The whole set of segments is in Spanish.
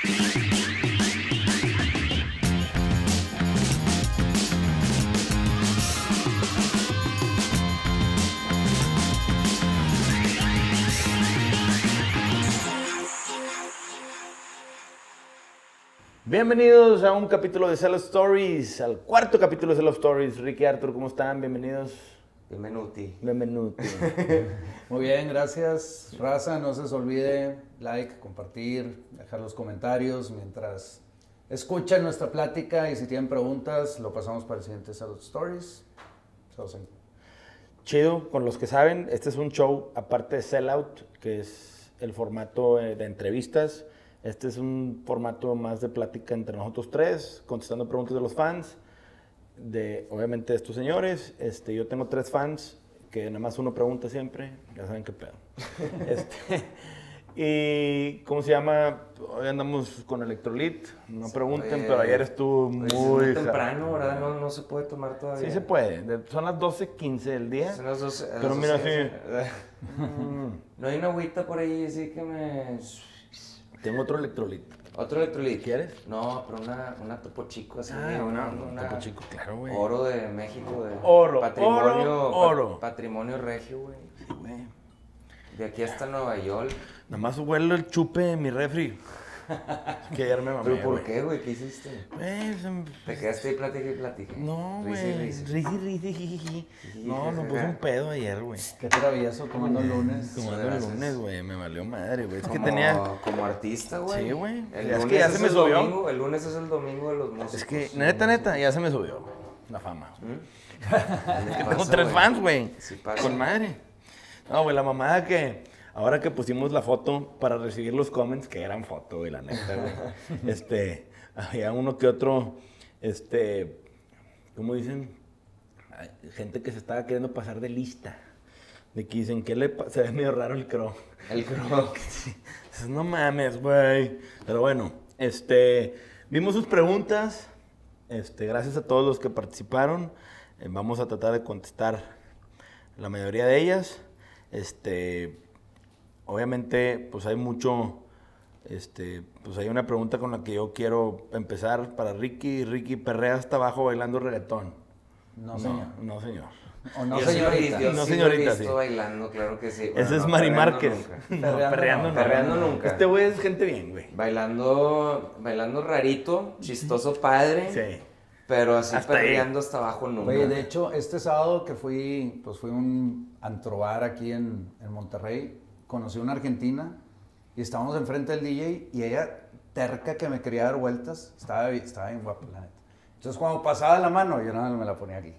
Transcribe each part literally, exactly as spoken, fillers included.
Bienvenidos a un capítulo de Cell of Stories, al cuarto capítulo de Cell of Stories. Ricky, Arthur, ¿cómo están? Bienvenidos. Bienvenuti. Bienvenuti. Muy bien, gracias. Raza, no se les olvide like, compartir, dejar los comentarios mientras escuchan nuestra plática y si tienen preguntas, lo pasamos para el siguiente Cell of Stories. Chido, con los que saben, este es un show aparte de Sellout, que es el formato de entrevistas. Este es un formato más de plática entre nosotros tres, contestando preguntas de los fans, de obviamente de estos señores. Este, yo tengo tres fans, que nada más uno pregunta siempre, ya saben qué pedo. este, y, ¿cómo se llama? Hoy andamos con Electrolit, no pregunten, Oye, pero ayer estuvo pues muy... es muy temprano, ¿verdad? No, no se puede tomar todavía. Sí se puede, de- son las doce quince del día. Son las doce, a las Pero mira, doce. sí. No hay una agüita por ahí, así que me... Tengo otro Electrolit. ¿Otro electrolit? ¿Quieres? No, pero una, una Topo Chico, así. Ah, una, una, una Topo Chico, claro, güey. Oro de México, de Oro, patrimonio, oro, oro. pa- patrimonio regio, güey. Sí, güey. De aquí hasta Nueva York. Nada más huele el chupe de mi refri. Que ayer me mamé, ¿Pero por güey. qué, güey? ¿Qué hiciste? Güey, se- Te quedaste ahí, platique y platique. No, Risi, güey. risi. Risi, risi, jijiji. No, no puse un pedo ayer, güey. Qué travieso tomando el lunes. Como el Gracias. lunes, güey. Me valió madre, güey. Es que Como- tenía... Como artista, güey. Sí, güey. El Ya es lunes que ya se me el subió. domingo, el lunes es el domingo de los músicos. Es que, neta, neta, ya se me subió, güey. La fama. ¿Mm? Es que tengo tres fans, güey. Sí pasa. Con madre. No, güey, la mamada que... Ahora que pusimos la foto para recibir los comments, que eran foto, güey, la neta, güey. este, había uno que otro, este, ¿cómo dicen? Hay gente que se estaba queriendo pasar de lista. De que dicen, ¿qué le pasa? Se ve medio raro el croc. El croc. Sí. Dices, no mames, güey. Pero bueno, este, vimos sus preguntas. Este, gracias a todos los que participaron. Eh, vamos a tratar de contestar la mayoría de ellas. Este, obviamente, pues hay mucho, este, pues hay una pregunta con la que yo quiero empezar para Ricky. Ricky, ¿perrea hasta abajo bailando reggaetón? No, señor. No, señor. O no, Yo sí lo he señorita. visto, yo No, sí lo he señorita, visto sí. bailando, claro que sí. Bueno, Ese es no, Mari perreando Márquez. nunca. No, Perreando perreando no. no. Perreando nunca. Este güey es gente bien, güey. Bailando, bailando rarito, chistoso padre. Sí. Pero así Hasta ahí. perreando hasta abajo nunca. Oye, de hecho, este sábado que fui, pues fui a un antrobar aquí en, en Monterrey, conocí a una argentina y estábamos enfrente del D J y ella, terca que me quería dar vueltas, estaba, bi- estaba bien guapa, la neta. Entonces, cuando pasaba la mano, yo nada más me la ponía aquí.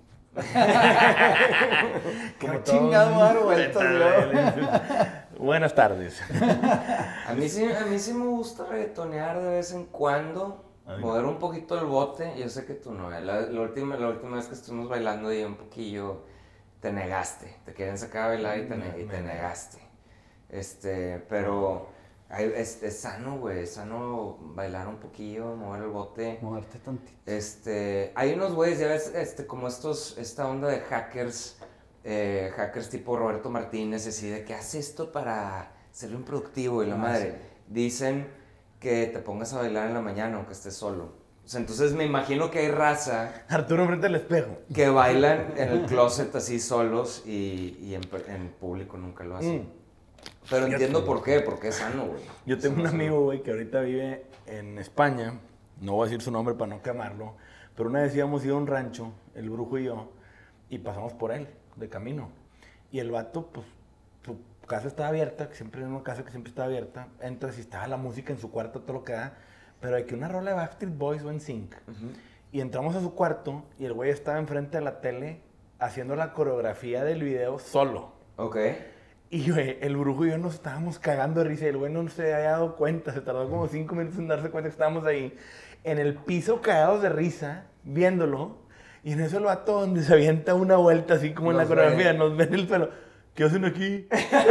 Como Qué chingado dar vueltas, yo. Buenas tardes. A mí, sí, a mí sí me gusta reggaetonear de vez en cuando, Ay. mover un poquito el bote. Yo sé que tú no, ¿eh? la, la, última, la última vez que estuvimos bailando y un poquillo te negaste, te querían sacar a bailar y te, ne- y te negaste. Este, pero ay, es, es sano, güey, es sano bailar un poquillo, mover el bote. Moverte tantito. Este, hay unos güeyes, ya ves, este, como estos, esta onda de hackers, eh, hackers tipo Roberto Martínez, así de que hace esto para ser bien productivo y la Ah, madre. sí. Dicen que te pongas a bailar en la mañana aunque estés solo. O sea, entonces me imagino que hay raza Arturo frente al espejo. que bailan en el closet así solos y, y en, en público nunca lo hacen. Mm. Pero Fíjate, entiendo por güey. qué, porque es sano, güey. Yo tengo Es un sano. amigo, güey, que ahorita vive en España. No voy a decir su nombre para no quemarlo. Pero una vez íbamos a ir a un rancho, el brujo y yo, y pasamos por él, de camino. Y el vato, pues, su casa estaba abierta, que siempre es una casa que siempre está abierta. Entras y estaba la música en su cuarto, todo lo que da. Pero hay que una rola de Backstreet Boys o en Sync. Ujú. Y entramos a su cuarto y el güey estaba enfrente de la tele haciendo la coreografía del video solo. Ok. Y güey, el brujo y yo nos estábamos cagando de risa y el güey no se había dado cuenta, se tardó como cinco minutos en darse cuenta que estábamos ahí en el piso cagados de risa, viéndolo, y en eso el vato donde se avienta una vuelta así como en la Nos coreografía, ve. nos ven el pelo. ¿Qué hacen aquí?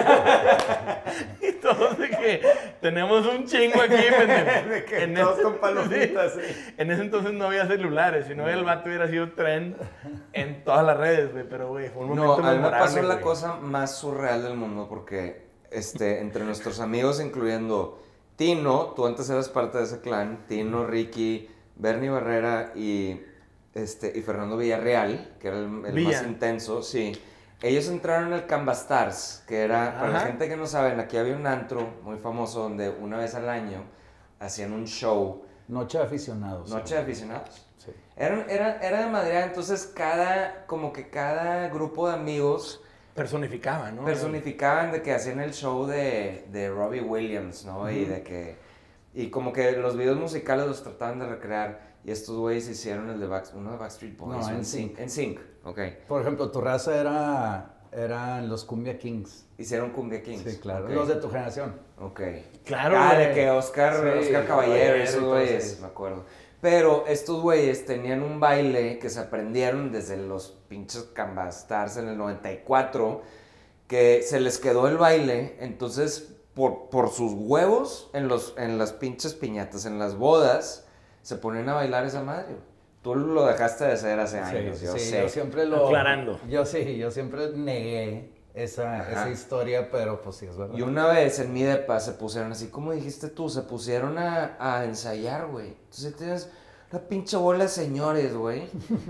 Y todos de que tenemos un chingo aquí, pendejo. De que En todos ese- con palomitas, sí. sí. En ese entonces no había celulares, si no el vato hubiera sido tren en todas las redes, güey. Pero, güey, fue un momento No, a mí me memorable, pasó la güey. cosa más surreal del mundo porque este, entre nuestros amigos, incluyendo Tino, tú antes eras parte de ese clan, Tino, Ricky, Bernie Barrera y, este, y Fernando Villarreal, que era el, el más intenso, sí. Ellos entraron en el Canvastars, que era, para Ajá. la gente que no saben, aquí había un antro muy famoso donde una vez al año hacían un show. Noche de aficionados. Noche sí. de aficionados. Sí. Era, era, era de Madrid, entonces cada, como que cada grupo de amigos... Personificaban, ¿no? Personificaban de que hacían el show de, de Robbie Williams, ¿no? Uh-huh. Y de que... Y como que los videos musicales los trataban de recrear. Y estos güeyes hicieron el de Back, uno de Backstreet Boys. No, en Sync. En Sync, ok. Por ejemplo, tu raza era... eran los Cumbia Kings. Hicieron Cumbia Kings. Sí, claro. Okay. Los de tu generación. Ok. Claro, Ah, güey. de que Oscar, sí, Oscar Caballero, esos güeyes, me acuerdo. Pero estos güeyes tenían un baile que se aprendieron desde los pinches Canvastars en el noventa y cuatro, que se les quedó el baile, entonces por, por sus huevos en, los, en las pinches piñatas, en las bodas, se ponen a bailar esa madre. Tú lo dejaste de hacer hace años, sí, yo sí, sé. Yo siempre lo... Aclarando. Yo sí, yo siempre negué esa, esa historia, pero pues sí, es verdad. Y una vez en mi depa se pusieron, así como dijiste tú, se pusieron a, a ensayar, güey. Entonces tienes una pinche bola de señores, güey.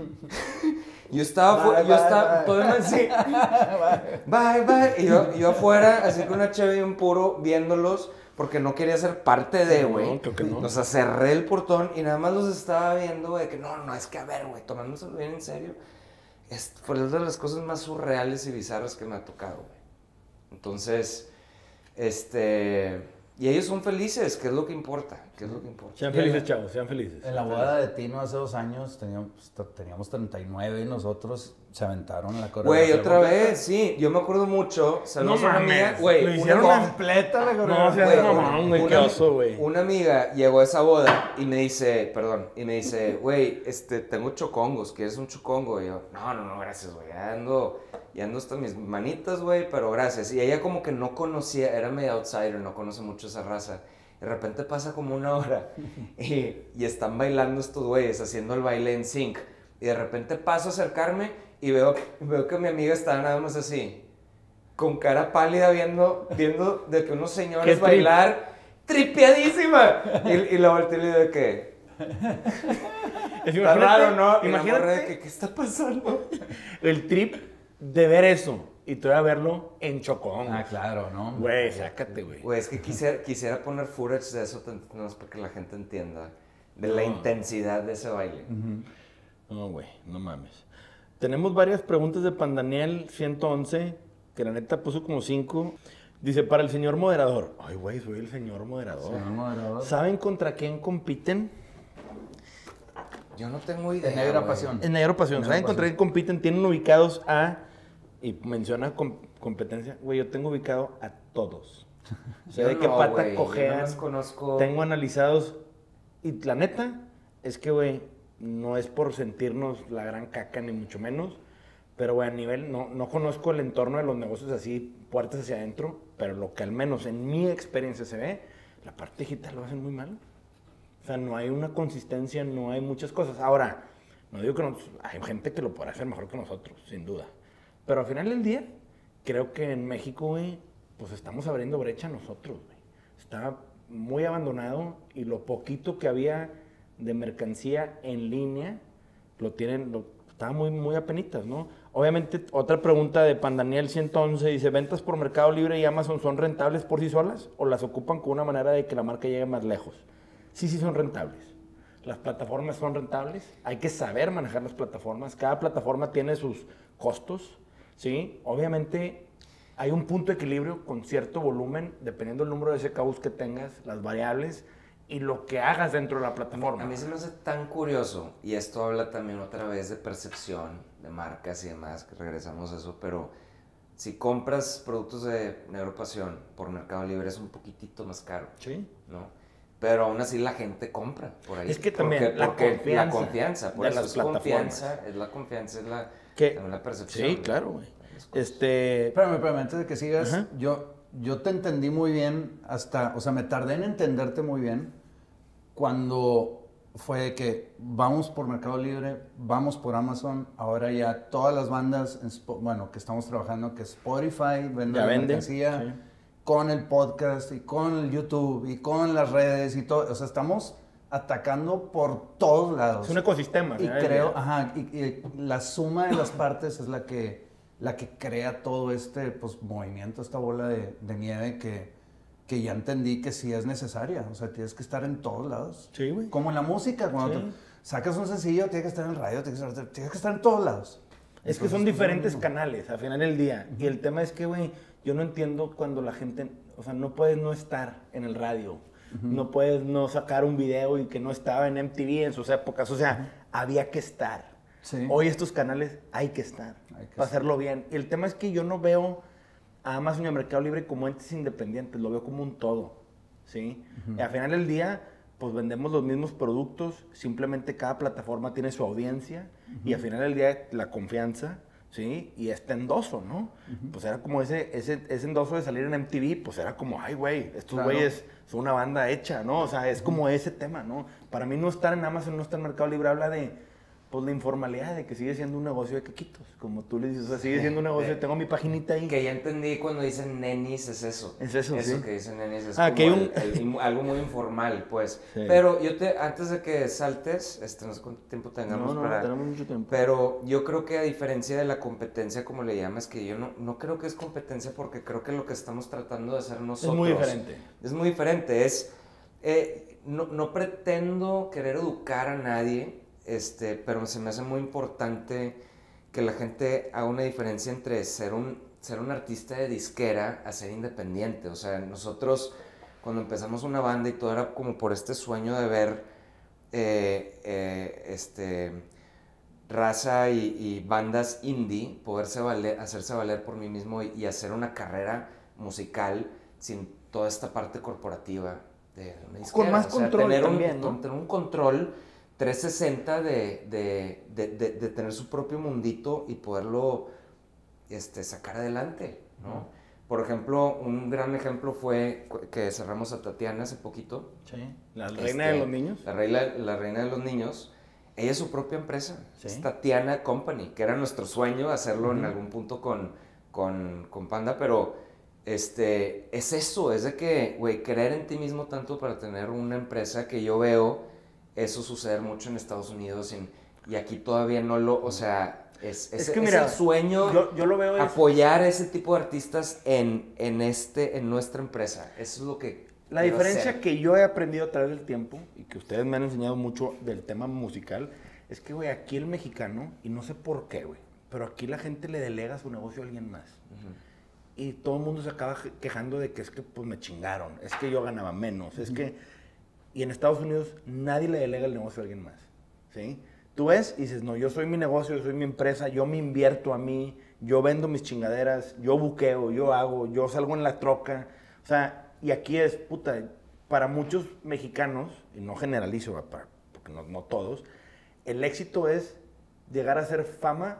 Yo estaba afuera, yo estaba, todo así, bye, bye. Y yo, yo afuera, así con una cheve y un puro, viéndolos, porque no quería ser parte de, güey. No, creo que no. O sea, cerré el portón y nada más los estaba viendo, güey, que no, no, es que a ver, güey, tomándose bien en serio. Es, fue una de las cosas más surreales y bizarras que me ha tocado, güey. Entonces, este... Y ellos son felices, que es lo que importa, que es lo que importa. Sean felices, chavos, sean felices. En la boda de Tino hace dos años teníamos, teníamos treinta y nueve y nosotros se aventaron la coreografía. Güey, otra vez, sí, yo me acuerdo mucho. No mames, güey. Lo hicieron completa la coreografía. No, seas mamón, güey, qué oso, güey. Una amiga llegó a esa boda y me dice, perdón, y me dice, güey, este, tengo chocongos, ¿quieres un chocongo? Y yo, no, no, no, gracias, güey, ya ando, ya ando hasta mis manitas, güey, pero gracias. Y ella como que no conocía, era medio outsider, no conoce mucho esa raza. De repente pasa como una hora y, y están bailando estos güeyes, haciendo el baile en sync. Y de repente paso a acercarme y veo, veo que mi amiga está nada más así, con cara pálida viendo, viendo de que unos señores bailar, tripeadísima. Y, y la volteé y le digo de que... Está raro, ¿no? Imagínate de que, ¿qué está pasando? El trip de ver eso y tú a verlo en Chocón. Ah, claro, ¿no? Güey, sácate, güey. Güey, es que quisiera, quisiera poner footage de eso, no es para que la gente entienda de no. la intensidad de ese baile. Uh-huh. No, güey, no mames. Tenemos varias preguntas de Pandaniel ciento once, que la neta puso como cinco. Dice, para el señor moderador. Ay, güey, soy el señor moderador. Señor moderador. ¿Saben contra quién compiten? Yo no tengo idea. En Negra Pasión. En Negra Pasión. ¿Saben contra quién compiten? Tienen ubicados a... Y menciona com- competencia. Güey, yo tengo ubicado a todos. O sea, de qué no, pata wey, cojean. Yo no los conozco. Tengo analizados. Y la neta es que, güey, no es por sentirnos la gran caca, ni mucho menos. Pero, güey, a nivel... No, no conozco el entorno de los negocios así, puertas hacia adentro. Pero lo que al menos en mi experiencia se ve, la parte digital lo hacen muy mal. O sea, no hay una consistencia, no hay muchas cosas. Ahora, no digo que no... Hay gente que lo podrá hacer mejor que nosotros, sin duda. Pero al final del día, creo que en México, güey, pues estamos abriendo brecha nosotros, güey. Está muy abandonado y lo poquito que había de mercancía en línea, lo tienen, lo, está muy, muy apenitas, ¿no? Obviamente, otra pregunta de Pandaniel ciento once dice, ¿ventas por Mercado Libre y Amazon son rentables por sí solas o las ocupan con una manera de que la marca llegue más lejos? Sí, sí son rentables. Las plataformas son rentables, hay que saber manejar las plataformas, cada plataforma tiene sus costos, ¿sí? Obviamente hay un punto de equilibrio con cierto volumen, dependiendo del número de S K Us que tengas, las variables y lo que hagas dentro de la plataforma. A mí se me hace tan curioso, y esto habla también otra vez de percepción, de marcas y demás, que regresamos a eso, pero si compras productos de Negra Pasión por Mercado Libre es un poquitito más caro. Sí. ¿No? Pero aún así la gente compra por ahí. Es que también porque, la, porque confianza la confianza, por de eso las es plataformas. confianza, es la confianza, es la, que, la percepción. Sí, claro, güey. Este... Espérame, espérame, antes de que sigas, Ajá. yo, yo te entendí muy bien hasta, o sea, me tardé en entenderte muy bien cuando fue de que vamos por Mercado Libre, vamos por Amazon, ahora ya todas las bandas, en, bueno, que estamos trabajando, que Spotify, vende ya la vende, mercancía, sí. con el podcast y con el YouTube y con las redes y todo. O sea, estamos atacando por todos lados. Es un ecosistema. Y ¿no? creo, ajá, y, y la suma de las partes es la que, la que crea todo este pues, movimiento, esta bola de, de nieve que, que ya entendí que sí es necesaria. O sea, tienes que estar en todos lados. Sí, güey. Como en la música, cuando Sí. te sacas un sencillo, tienes que estar en el radio, tienes que estar, tienes que estar en todos lados. Es que Entonces, son pues, diferentes no, no. canales al final del día. Y el tema es que, güey, yo no entiendo cuando la gente, o sea, no puedes no estar en el radio. Uh-huh. No puedes no sacar un video y que no estaba en M T V en sus épocas. O sea, uh-huh. había que estar. Sí. Hoy estos canales hay que estar. Hay que para estar. Hacerlo bien. Y el tema es que yo no veo a Amazon y a Mercado Libre como entes independientes. Lo veo como un todo. ¿Sí? Uh-huh. Y al final del día, pues vendemos los mismos productos. Simplemente cada plataforma tiene su audiencia. Uh-huh. Y al final del día, la confianza... ¿Sí? Y este endoso, ¿no? Uh-huh. Pues era como ese, ese, ese endoso de salir en M T V, pues era como, ay, güey, estos claro. güeyes son una banda hecha, ¿no? O sea, es uh-huh. como ese tema, ¿no? Para mí no estar en Amazon, no estar en Mercado Libre, habla de, pues, la informalidad, de que sigue siendo un negocio de quequitos, como tú le dices, o sea, sigue siendo un negocio, tengo mi paginita ahí. Que ya entendí cuando dicen nenis, es eso. Es eso, Eso sí. que dicen nenis es ah, como que el, un... el, algo muy informal, pues. Sí. Pero yo te, antes de que saltes, este, no sé cuánto tiempo tengamos no, no, para... No, tenemos mucho tiempo. Pero yo creo que a diferencia de la competencia, como le llamas, que yo no, no creo que es competencia porque creo que lo que estamos tratando de hacer nosotros... Es muy diferente. Es muy diferente, es... Eh, no, no pretendo querer educar a nadie, este, pero se me hace muy importante que la gente haga una diferencia entre ser un, ser un artista de disquera a ser independiente. O sea, nosotros cuando empezamos una banda y todo era como por este sueño de ver eh, eh, este, raza y, y bandas indie poderse valer, hacerse valer por mí mismo y, y hacer una carrera musical sin toda esta parte corporativa de una disquera. Con más o sea, control tener también, un, ¿no? Tener un control trescientos sesenta de, de, de, de, de tener su propio mundito y poderlo este, sacar adelante, ¿no? Uh-huh. Por ejemplo, un gran ejemplo fue que cerramos a Tatiana hace poquito. Sí, la reina este, de los niños. La reina, la reina de los niños. Ella es su propia empresa, sí. Es Tatiana Company, que era nuestro sueño hacerlo uh-huh. en algún punto con, con, con Panda, pero este, es eso, es de que, güey, creer en ti mismo tanto para tener una empresa que yo veo eso suceder mucho en Estados Unidos en, y aquí todavía no lo, o sea, es, es, es, que, mira, es el sueño yo, yo lo veo apoyar a ese tipo de artistas en, en, este, en nuestra empresa. Eso es lo que La diferencia hacer. Que yo he aprendido a través del tiempo y que ustedes me han enseñado mucho del tema musical es que, güey, aquí el mexicano, y no sé por qué, güey, pero aquí la gente le delega su negocio a alguien más. Uh-huh. Y todo el mundo se acaba quejando de que es que, pues, me chingaron, es que yo ganaba menos, uh-huh. es que... Y en Estados Unidos nadie le delega el negocio a alguien más, ¿sí? Tú ves y dices, no, yo soy mi negocio, yo soy mi empresa, yo me invierto a mí, yo vendo mis chingaderas, yo buqueo, yo hago, yo salgo en la troca. O sea, y aquí es, puta, para muchos mexicanos, y no generalizo, para, porque no, no todos, el éxito es llegar a ser fama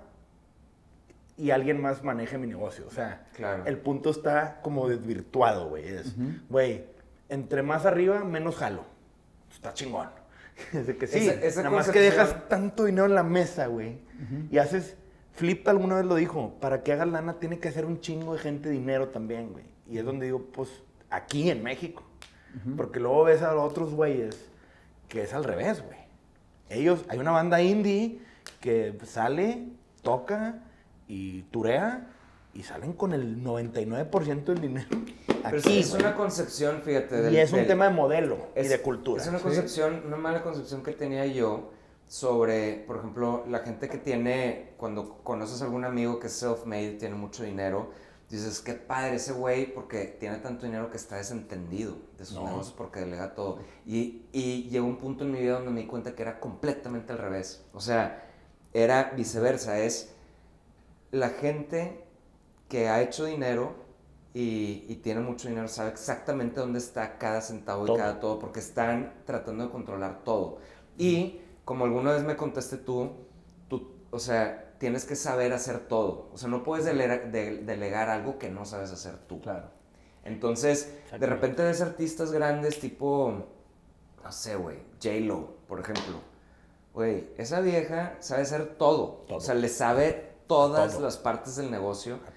y alguien más maneje mi negocio. O sea, claro. El punto está como desvirtuado, güey. Es, güey, uh-huh. entre más arriba, menos jalo. Está chingón. Es de que sí, esa, esa nada más que dejas tanto dinero en la mesa, güey, uh-huh. y haces... Flip alguna vez lo dijo, para que hagas lana tiene que hacer un chingo de gente dinero también, güey. Y es donde digo, pues, aquí en México. Uh-huh. Porque luego ves a los otros güeyes que es al revés, güey. Ellos, hay una banda indie que sale, toca y turea y salen con el noventa y nueve por ciento del dinero. Pero aquí, es una concepción, fíjate. Del, y es un del, tema de modelo es, y de cultura. Es una concepción, ¿sí? Una mala concepción que tenía yo sobre, por ejemplo, la gente que tiene, cuando conoces a algún amigo que es self-made, tiene mucho dinero, dices, qué padre ese güey porque tiene tanto dinero que está desentendido de sus no. negocios porque delega todo. Y, y llegó un punto en mi vida donde me di cuenta que era completamente al revés. O sea, era viceversa, es la gente que ha hecho dinero y, y tiene mucho dinero, sabe exactamente dónde está cada centavo todo. Y cada todo, porque están tratando de controlar todo. Y, como alguna vez me contaste tú, tú, o sea, tienes que saber hacer todo. O sea, no puedes delegar, de, delegar algo que no sabes hacer tú. Claro. Entonces, de repente ves artistas grandes tipo, no sé, güey, J-Lo, por ejemplo. Güey, esa vieja sabe hacer todo. todo. O sea, le sabe todas todo. Las partes del negocio. A todo.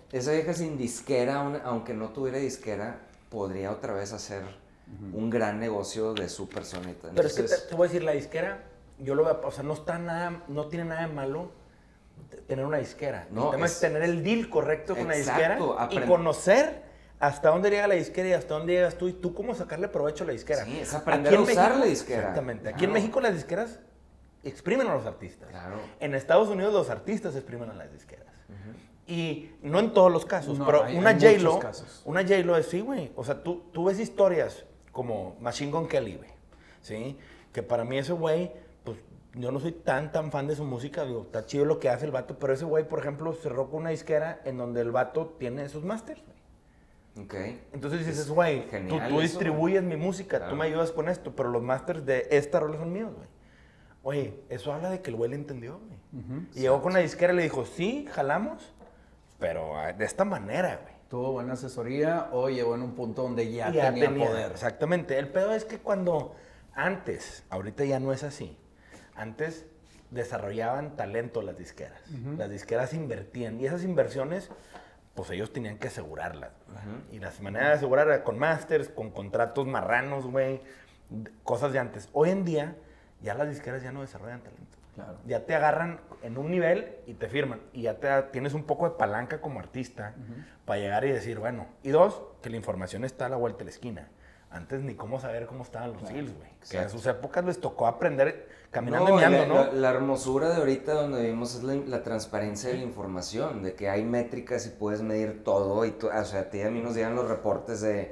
esa vieja sin disquera, un- aunque no tuviera disquera, podría otra vez hacer uh-huh. un gran negocio de su personita. Pero es que te, te voy a decir, la disquera, yo lo veo, o sea, no está nada, no tiene nada de malo tener una disquera. No, el tema es, es tener el deal correcto con exacto, la disquera aprend- y conocer hasta dónde llega la disquera y hasta dónde llegas tú y tú cómo sacarle provecho a la disquera. Sí, es aprender a usar México, la disquera. Exactamente. Aquí claro. en México las disqueras exprimen a los artistas. Claro. En Estados Unidos los artistas exprimen a las disqueras. Uh-huh. Y no en todos los casos, no, pero hay, una hay J-Lo, casos. una J-Lo es sí, güey. O sea, tú, tú ves historias como Machine Gun Kelly, güey. ¿Sí? Que para mí ese güey, pues yo no soy tan, tan fan de su música. Digo, está chido lo que hace el vato, pero ese güey, por ejemplo, cerró con una disquera en donde el vato tiene esos masters, güey. Okay. Entonces dices, güey, tú, tú distribuyes mi música, claro. tú me ayudas con esto, pero los masters de esta rola son míos, güey. Oye, eso habla de que el güey le entendió, güey. Uh-huh. Y sí, llegó con la disquera y le dijo, sí, jalamos, pero de esta manera, güey. Tuvo buena asesoría o llegó en un punto donde ya, ya tenía, tenía poder. Exactamente. El pedo es que cuando antes, ahorita ya no es así, antes desarrollaban talento las disqueras. Uh-huh. Las disqueras invertían y esas inversiones, pues ellos tenían que asegurarlas. Uh-huh. Y la manera de asegurar era con masters, con contratos marranos, güey, cosas de antes. Hoy en día, ya las disqueras ya no desarrollan talento. Claro. Ya te agarran en un nivel y te firman. Y ya te, tienes un poco de palanca como artista uh-huh. para llegar y decir, bueno. Y dos, que la información está a la vuelta de la esquina. Antes ni cómo saber cómo estaban los deals, güey. Que en sus épocas les tocó aprender caminando no, y meando, la, ¿no? La, la hermosura de ahorita donde vivimos es la, la transparencia de la información, de que hay métricas y puedes medir todo. Y tú, o sea, a ti y a mí nos llegan los reportes de...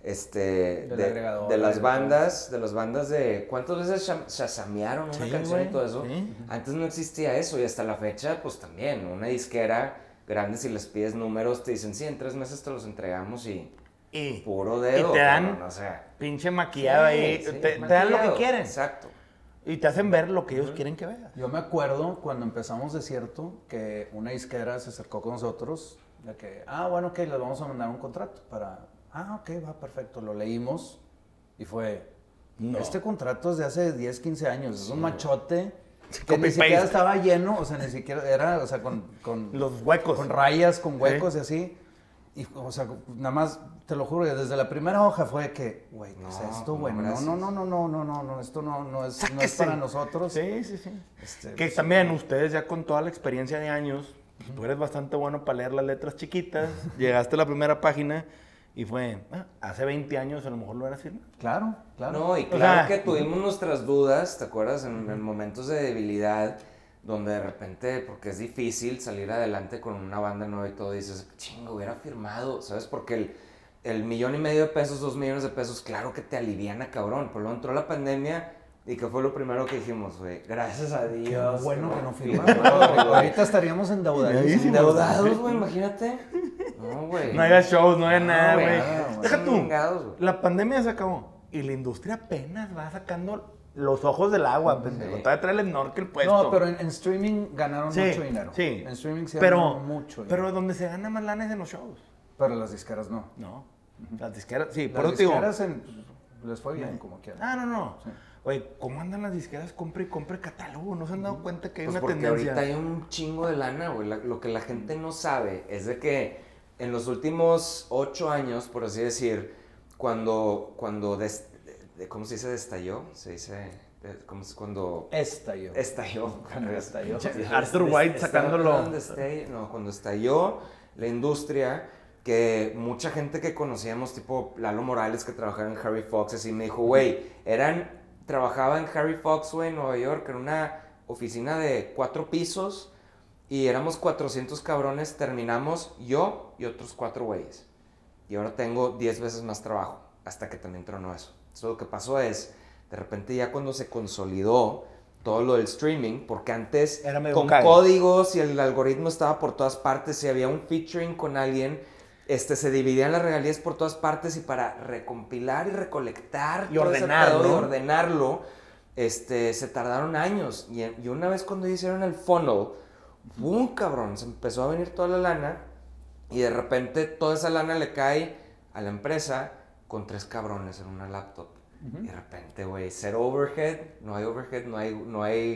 Este, de, de las bandas, de las bandas de cuántas veces shazamearon una sí, canción wey, y todo eso. Sí. Antes no existía eso y hasta la fecha, pues también, una disquera grande, si les pides números, te dicen, sí, en tres meses te los entregamos y, y puro dedo. Y te dan, cabrón, o sea, pinche maquillado sí, ahí, sí, te, te dan lo que quieren. Exacto. Y te hacen ver lo que ellos uh-huh. quieren que veas. Yo me acuerdo cuando empezamos Desierto que una disquera se acercó con nosotros, de que, ah, bueno, ok, les vamos a mandar un contrato para... Ah, ok, va, perfecto. Lo leímos y fue... No. Este contrato es de hace diez, quince años. Sí. Es un machote que Copy ni siquiera paste. Estaba lleno. O sea, ni siquiera era... O sea, con... con los huecos. Con rayas, con huecos sí. y así. Y, o sea, nada más, te lo juro, desde la primera hoja fue que... Güey, ¿qué no, es esto, güey? No, no, no, no, no, no, no, no. Esto no, no, es, no es para nosotros. Sí, sí, sí. Este, que pues, también ustedes ya con toda la experiencia de años, uh-huh. tú eres bastante bueno para leer las letras chiquitas. Llegaste a la primera página... Y fue, ah, hace veinte años a lo mejor lo era firmado. Claro, claro. No, y claro o sea, que tuvimos nuestras dudas, ¿te acuerdas? En, uh-huh. en momentos de debilidad, donde de repente, porque es difícil salir adelante con una banda nueva y todo, dices, chingo, hubiera firmado, ¿sabes? Porque el, el millón y medio de pesos, dos millones de pesos, claro que te aliviana, cabrón. Pero luego entró la pandemia y que fue lo primero que dijimos, güey, gracias a Dios. Qué bueno que no firmamos. Ahorita estaríamos endeudados. Endeudados, güey, imagínate. No, güey. No haya shows, no haya no, nada, güey. Deja tú. Vengados, la pandemia se acabó. Y la industria apenas va sacando los ojos del agua, pendejo. Sí. Todavía trae el snorkel puesto. No, pero en, en streaming ganaron sí, mucho dinero. Sí. En streaming sí pero, ganaron mucho dinero. Pero donde se gana más lana es en los shows. Pero las disqueras no. No. Uh-huh. Las disqueras, sí. Las por disqueras en, les fue bien, como quieran. Ah, no, no. Sí. Oye, ¿cómo andan las disqueras? Compre y compre catálogo. ¿No se han dado cuenta que hay pues una porque tendencia? Ahorita hay un chingo de lana, güey. Lo que la gente no sabe es de que en los últimos ocho años, por así decir, cuando, cuando des, de, ¿cómo se dice destalló? Se dice, ¿cómo se, cuando? Estalló. Estalló. Cuando estalló. Arthur White sacándolo. Estalló, no, cuando estalló la industria, que mucha gente que conocíamos, tipo Lalo Morales, que trabajaba en Harry Fox, así me dijo, güey, eran, trabajaba en Harry Fox, güey, en Nueva York, en una oficina de cuatro pisos, y éramos cuatrocientos cabrones, terminamos yo y otros cuatro güeyes. Y ahora tengo diez veces más trabajo, hasta que también tronó eso. Entonces lo que pasó es, de repente ya cuando se consolidó todo lo del streaming, porque antes con cague. códigos y el algoritmo estaba por todas partes, si había un featuring con alguien, este, se dividían las regalías por todas partes y para recompilar y recolectar y ordenarlo, y ordenarlo este, se tardaron años. Y, y una vez cuando hicieron el funnel, ¡bum, cabrón! Se empezó a venir toda la lana y de repente toda esa lana le cae a la empresa con tres cabrones en una laptop. Uh-huh. Y de repente, güey, cero overhead, no hay overhead, no hay, no hay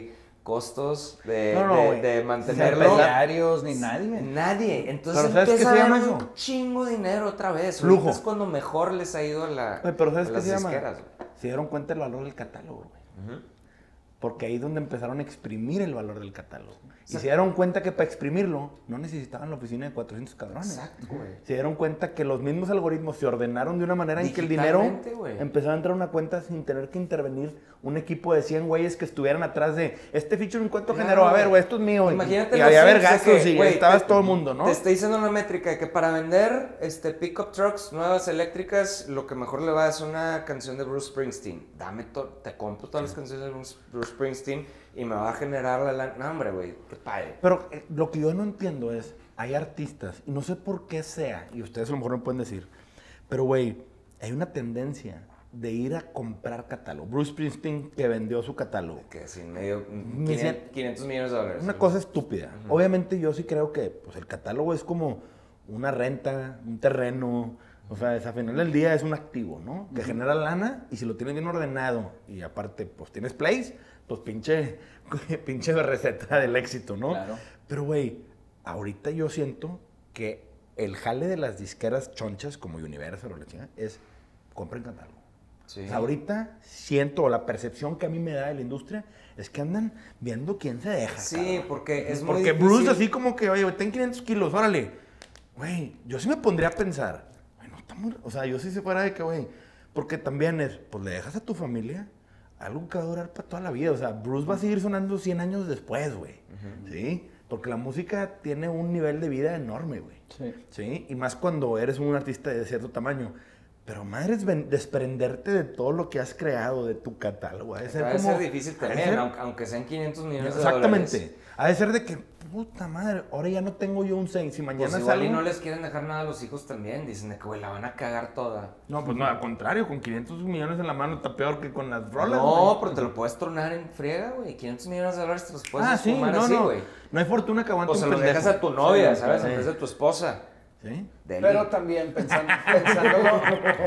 costos de, No, no, de, güey. de mantenerlo. Empresarios ni nadie. Nadie. Entonces Pero ¿sabes qué empieza se a llama haber eso? un chingo de dinero otra vez. Flujo. Ahorita es cuando mejor les ha ido a, la, Güey, pero ¿sabes a qué las se llama? disqueras, güey. Se dieron cuenta del valor del catálogo, güey. Porque ahí es donde empezaron a exprimir el valor del catálogo. Y se dieron cuenta que para exprimirlo no necesitaban la oficina de cuatrocientos cabrones. Exacto, güey. Se dieron cuenta que los mismos algoritmos se ordenaron de una manera en que el dinero Digitalmente, güey. empezó a entrar a una cuenta sin tener que intervenir un equipo de cien güeyes que estuvieran atrás de este feature en cuánto Claro, generó. A ver, güey. güey, esto es mío. Imagínate y los había Sims de vergazos que, y güey, estabas te- todo el mundo, ¿no? Te está diciendo una métrica de que para vender este pickup trucks nuevas eléctricas, lo que mejor le va es una canción de Bruce Springsteen. Dame to- te compro todas las canciones de Bruce, Bruce Springsteen y me va a generar la... la- No, hombre, güey, qué padre. Pero eh, lo que yo no entiendo es, hay artistas, y no sé por qué sea, y ustedes a lo mejor me pueden decir, pero güey, hay una tendencia de ir a comprar catálogo. Bruce Springsteen que vendió su catálogo. Que sin medio... Me quinientos, decían- quinientos millones de dólares. Una ¿no? cosa estúpida. Obviamente yo sí creo que pues, el catálogo es como una renta, un terreno. O sea, es, al final del día es un activo, ¿no? Que genera lana y si lo tienes bien ordenado y aparte pues tienes plays, pues pinche, pinche receta del éxito, ¿no? Claro. Pero güey, ahorita yo siento que el jale de las disqueras chonchas como Universal o la chingada es compren catálogo. Sí. O sea, ahorita siento, o la percepción que a mí me da de la industria, es que andan viendo quién se deja. Sí, cabrón. porque es muy Porque difícil. Bruce así como que, oye, güey, ten quinientos kilos, órale. Güey, yo sí me pondría a pensar, bueno, está muy... O sea, yo sí se fuera de que, güey, porque también es, pues le dejas a tu familia algo que va a durar para toda la vida. O sea, Bruce va a seguir sonando cien años después, güey. ¿Sí? Porque la música tiene un nivel de vida enorme, güey. Sí. ¿Sí? Y más cuando eres un artista de cierto tamaño. Pero madre, es ven- desprenderte de todo lo que has creado, de tu catálogo. Ha de ser Va a como... ser difícil ha de también, ser- aunque, aunque sean quinientos millones de Exactamente. dólares. Ha de ser de que, puta madre, ahora ya no tengo yo un seis. Si mañana Pues igual y salgo... no les quieren dejar nada a los hijos también. Dicen de que, güey, la van a cagar toda. No, pues no, al contrario, con quinientos millones en la mano está peor que con las rolas. No, güey. pero te lo puedes tronar en friega, güey. quinientos millones de dólares te los puedes Ah, sí, esfumar no, así, no. güey. No hay fortuna que aguante O se un los pendejo. dejas a tu novia, Sí, ¿sabes? sí. En vez de tu esposa. ¿Sí? Deli. Pero también pensando, pensándolo,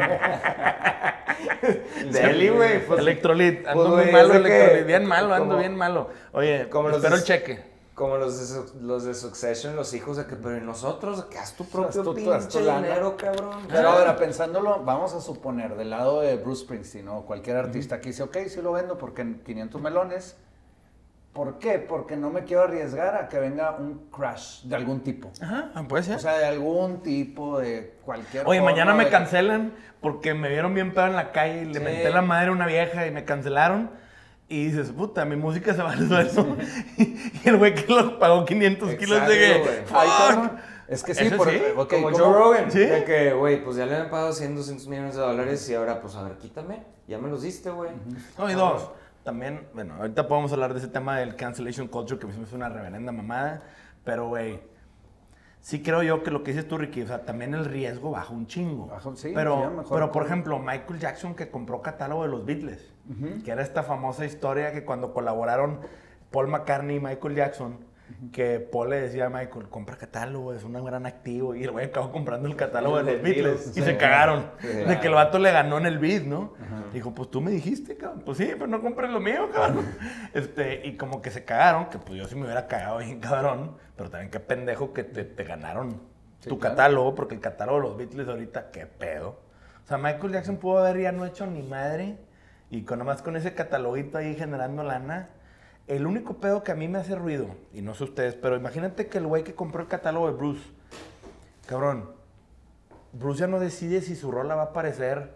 Deli, güey. Pues, Electrolit, ando pues, muy güey, malo, es de que- Electrolit, bien malo, ando como- bien malo. Oye, como los espero el des- cheque. como los de, Su- los de Succession, los hijos de que, pero ¿y nosotros? Que haz tu propio Haz tu- tu- haz tu pinche lana. dinero, cabrón. pero ahora pensándolo, vamos a suponer, del lado de Bruce Springsteen o cualquier artista que dice, ok, sí lo vendo porque en quinientos melones. ¿Por qué? Porque no me quiero arriesgar a que venga un crash de algún tipo. Ajá, puede ser. O sea, de algún tipo, de cualquier Oye, forma mañana me de- cancelan porque me vieron bien pedo en la calle y le Sí. menté la madre a una vieja y me cancelaron. Y dices, puta, mi música se vale todo eso. y el güey que lo pagó quinientos kilos Exacto, de que, güey. Ay, fuck. cabrón. Es que sí, Eso por, sí, ok, Como ¿cómo? Joe Rogan. ¿Sí? De que, güey, pues ya le han pagado cien, doscientos millones de dólares y ahora, pues a ver, quítame. Ya me los diste, güey. No, y dos, también, bueno, ahorita podemos hablar de ese tema del cancellation culture que me hizo una reverenda mamada, pero, güey, sí creo yo que lo que dices tú, Ricky, o sea, también el riesgo baja un chingo. Baja, sí, pero, sí, mejor pero, por por- ejemplo, Michael Jackson que compró catálogo de los Beatles, que era esta famosa historia que cuando colaboraron Paul McCartney y Michael Jackson, que Paul le decía a Michael, compra catálogo, es un gran activo, y el güey acabó comprando el catálogo de los Beatles, y Sí. se cagaron, Sí. de que el vato le ganó en el beat, ¿no? Dijo, pues tú me dijiste, cabrón, pues sí, pero no compres lo mío, cabrón. Este, y como que se cagaron, que pues yo sí me hubiera cagado bien, cabrón, pero también qué pendejo que te, te ganaron Sí, tu claro. catálogo, porque el catálogo de los Beatles ahorita, qué pedo. O sea, Michael Jackson pudo haber ya no hecho ni madre, y con nomás con ese cataloguito ahí generando lana. El único pedo que a mí me hace ruido, y no sé ustedes, pero imagínate que el güey que compró el catálogo de Bruce, cabrón, Bruce ya no decide si su rola va a aparecer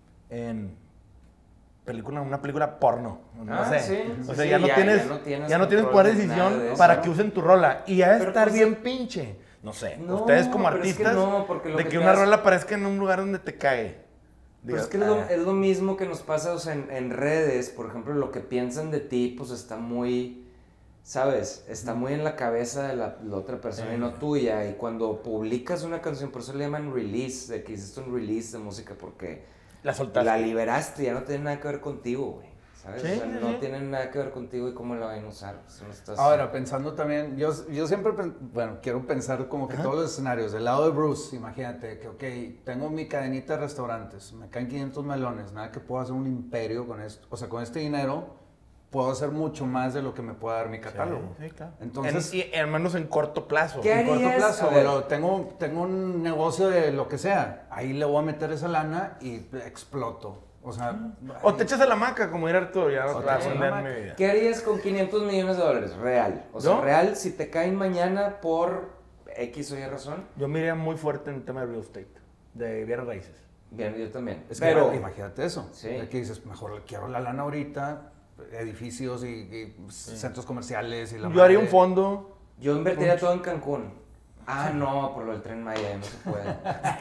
en película, una película porno, no Ah, sé. sí, o sí, sea, sí, ya, no ya- tienes, ya no tienes ya no tienes control poder de de nada de decisión eso. para que usen tu rola. Y ha de Pero, estar pues, bien sí. pinche. No sé, No, ustedes como pero es que artistas, no, porque lo de que que te una hace- rola aparezca en un lugar donde te cae. Pero Digas, es que es lo, "Ah". es lo mismo que nos pasa, o sea, en, en redes, por ejemplo, lo que piensan de ti, pues está muy, ¿sabes? Está muy en la cabeza de la, la otra persona y no tuya. Y cuando publicas una canción, por eso le llaman release, de que hiciste un release de música, porque La soltaste. la liberaste, ya no tiene nada que ver contigo, güey. ¿Sabes? Sí, o sea, sí, no sí. tienen nada que ver contigo y cómo la van a usar. O sea, no estás... Ahora, pensando también, yo, yo siempre, pen- bueno, quiero pensar como que Ajá. todos los escenarios. Del lado de Bruce, imagínate que, ok, tengo mi cadenita de restaurantes, me caen quinientos melones, nada que puedo hacer un imperio con esto. O sea, con este dinero, puedo hacer mucho más de lo que me pueda dar mi catálogo. Sí, sí, claro. Entonces, en, y al menos en corto plazo. ¿Qué en corto harías? plazo, A ver. pero tengo, tengo un negocio de lo que sea. Ahí le voy a meter esa lana y exploto. O sea, O te echas a la maca, como era Arturo, ya O te va a echas a la poner maca. mi vida. ¿Qué harías con quinientos millones de dólares? Real. O sea, ¿Yo? real, si te caen mañana por X o Y razón. Yo me iría muy fuerte en el tema de real estate, de bienes raíces. Bien, yo también. es que Pero, imagínate eso. Sí. De que dices, mejor quiero la lana ahorita, edificios y, y centros comerciales y la Yo haría madre. un fondo. yo invertiría todo en Cancún. Ah, no, por lo del Tren Maya, ya no se puede.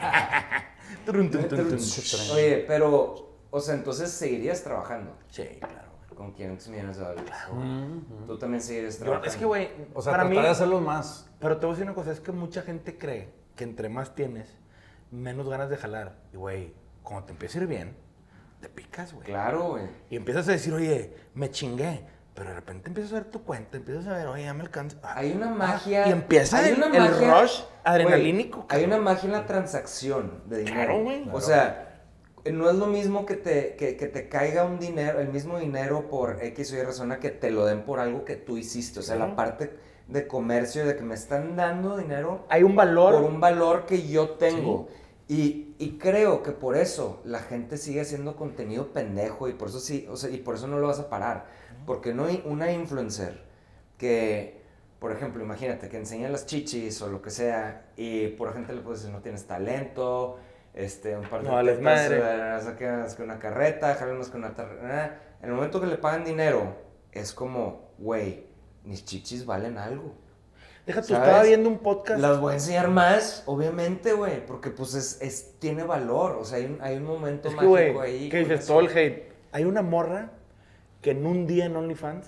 Turun, tun, tun, tun. Oye, pero, o sea, entonces seguirías trabajando Sí, claro. con quinientos millones de dólares. Ujú. Tú también seguirías Yo- trabajando. es que, güey, O sea, para tratar mí... de hacerlo más. Pero te voy a decir una cosa, es que mucha gente cree que entre más tienes, menos ganas de jalar. Y, güey, cuando te empieza a ir bien, te picas, güey. Claro, güey. Y empiezas a decir, oye, me chingué. Pero de repente empiezas a ver tu cuenta, empiezas a ver, oye, ya me alcanza. Ah, Hay una ah, magia. y empieza hay el, una el magia- rush adrenalínico. Güey, hay cabrón. una magia en la transacción de dinero. Claro, güey. O Claro. sea, no es lo mismo que te, que, que te caiga un dinero, el mismo dinero por X o Y razón a que te lo den por algo que tú hiciste. O sea, Claro. la parte de comercio, de que me están dando dinero Hay un valor. por un valor que yo tengo. Y, y creo que por eso la gente sigue haciendo contenido pendejo y por eso sí, o sea, y por eso no lo vas a parar. Porque no hay una influencer que, por ejemplo, imagínate que enseña las chichis o lo que sea y por gente le puedes decir no tienes talento, este, un par de No vales tetas, madre. eh, saques con una carreta, jalanos con una carreta. En el momento que le pagan dinero, es como, güey, mis chichis valen algo. Deja tú, ¿sabes? estaba viendo un podcast. Las voy a enseñar más, obviamente, güey, porque pues es, es, tiene valor, o sea, hay un, hay un momento Es que, mágico güey, ahí. que con dices eso. todo el hate. Hay una morra que en un día en OnlyFans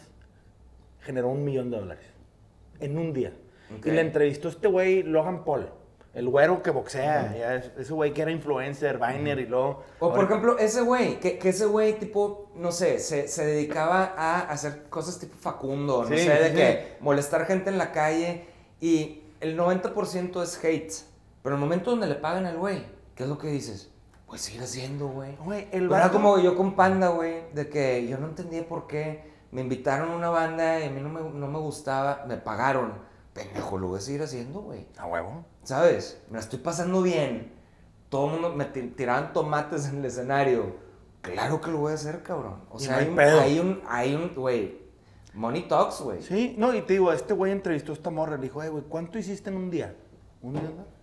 generó un millón de dólares. En un día. Ok. Y le entrevistó este güey, Logan Paul. El güero que boxea. ya es- ese güey que era influencer, Viner y luego... O por ahora- ejemplo, ese güey, que, que ese güey tipo, no sé, se, se dedicaba a hacer cosas tipo Facundo, no Sí, sé, de sí, que molestar gente en la calle y el noventa por ciento es hate. Pero el momento donde le pagan al güey, ¿qué es lo que dices? Pues seguir haciendo, güey. Güey, el Pero era vato- como yo con Panda, güey, de que yo no entendía por qué me invitaron a una banda y a mí no me, no me gustaba, me pagaron. Pendejo, lo voy a seguir haciendo, güey. A huevo. ¿Sabes? Me la estoy pasando bien. Todo el mundo me ti- tiraban tomates en el escenario. Claro que lo voy a hacer, cabrón. O Y sea, no hay hay un, pedo. hay un, hay un, güey, money talks, güey. Sí, no, y te digo, este güey entrevistó a esta morra. Le dijo, "Ay, güey, ¿cuánto hiciste en un día? ¿Un millón de dólares?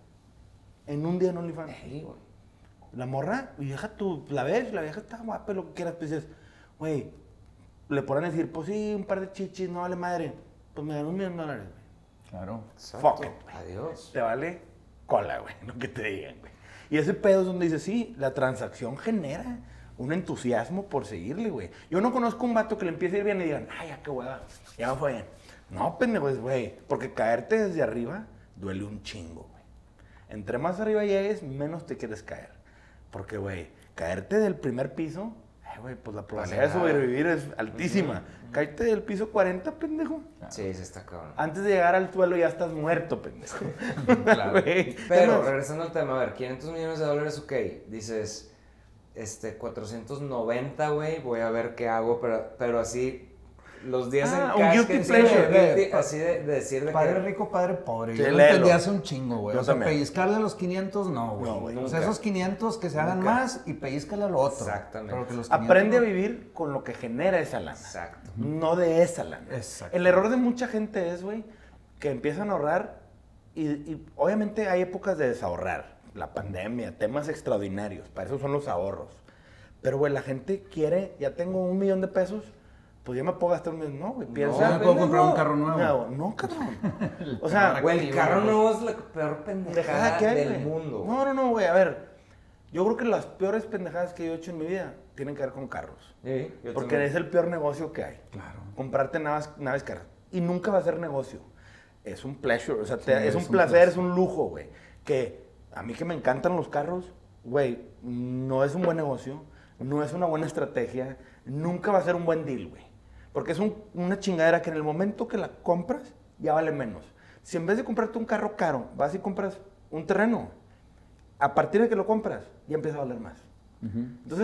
En un día en OnlyFans. Ey, güey. La morra, y deja tú, la ves, la vieja está guapa, lo que quieras, pues dices, güey, le podrán decir, pues sí, un par de chichis, no vale madre. Pues me dan un millón de dólares, güey. Claro. Exacto. Fuck it, güey. Adiós. Te vale cola, güey, lo que te digan, güey. Y ese pedo es donde dices, sí, la transacción genera un entusiasmo por seguirle, güey. Yo no conozco un vato que le empiece a ir bien y digan, ay, ya qué hueva, ya me fue bien. No, pendejo, es, güey, porque caerte desde arriba duele un chingo, güey. Entre más arriba llegues, menos te quieres caer. Porque, güey, caerte del primer piso, ay, güey, pues la probabilidad de nada. sobrevivir es altísima. Caerte del piso cuarenta, pendejo. Sí, sí está cabrón. Antes de llegar al suelo ya estás muerto, pendejo. Claro. Güey, Pero, además- regresando al tema, a ver, quinientos millones de dólares, ok. Dices, este, cuatrocientos noventa, güey, voy a ver qué hago, pero, pero así, los días Ah, en un cash guilty que pleasure. enseño, guilty, así de, de decir de Padre que... rico, padre pobre. Sí, Yo lo léelo. entendí hace un chingo, güey. Yo O sea, también. pellizcarle a los quinientos, no, güey. No, güey, o sea, nunca. esos quinientos que se hagan Nunca. más y pellizcale a lo otro. Exactamente. Pero que los quinientos Aprende a no. vivir con lo que genera esa lana. Exacto. No de esa lana. Exacto. El error de mucha gente es, güey, que empiezan a ahorrar y, y obviamente hay épocas de desahorrar. La pandemia, temas extraordinarios. Para eso son los ahorros. Pero, güey, la gente quiere, ya tengo un millón de pesos, pues ya me puedo gastar un millón. No, güey, piensa. Ya me puedo comprar un carro nuevo. No, no, cabrón. O sea, Güey, el Activo, carro pues. nuevo es la peor pendejada pendejada que hay, del güey. mundo. No, no, no, güey, a ver. Yo creo que las peores pendejadas que yo he hecho en mi vida tienen que ver con carros. Sí, yo Porque también. es el peor negocio que hay. Claro. Comprarte naves, naves caras. Y nunca va a ser negocio. Es un pleasure, o sea, te- Sí, es un es un placer, placer. es un lujo, güey. Que a mí que me encantan los carros, güey, no es un buen negocio, no es una buena estrategia, nunca va a ser un buen deal, güey. Porque es un- una chingadera que en el momento que la compras, ya vale menos. Si en vez de comprarte un carro caro, vas y compras un terreno, a partir de que lo compras, ya empieza a valer más. Entonces,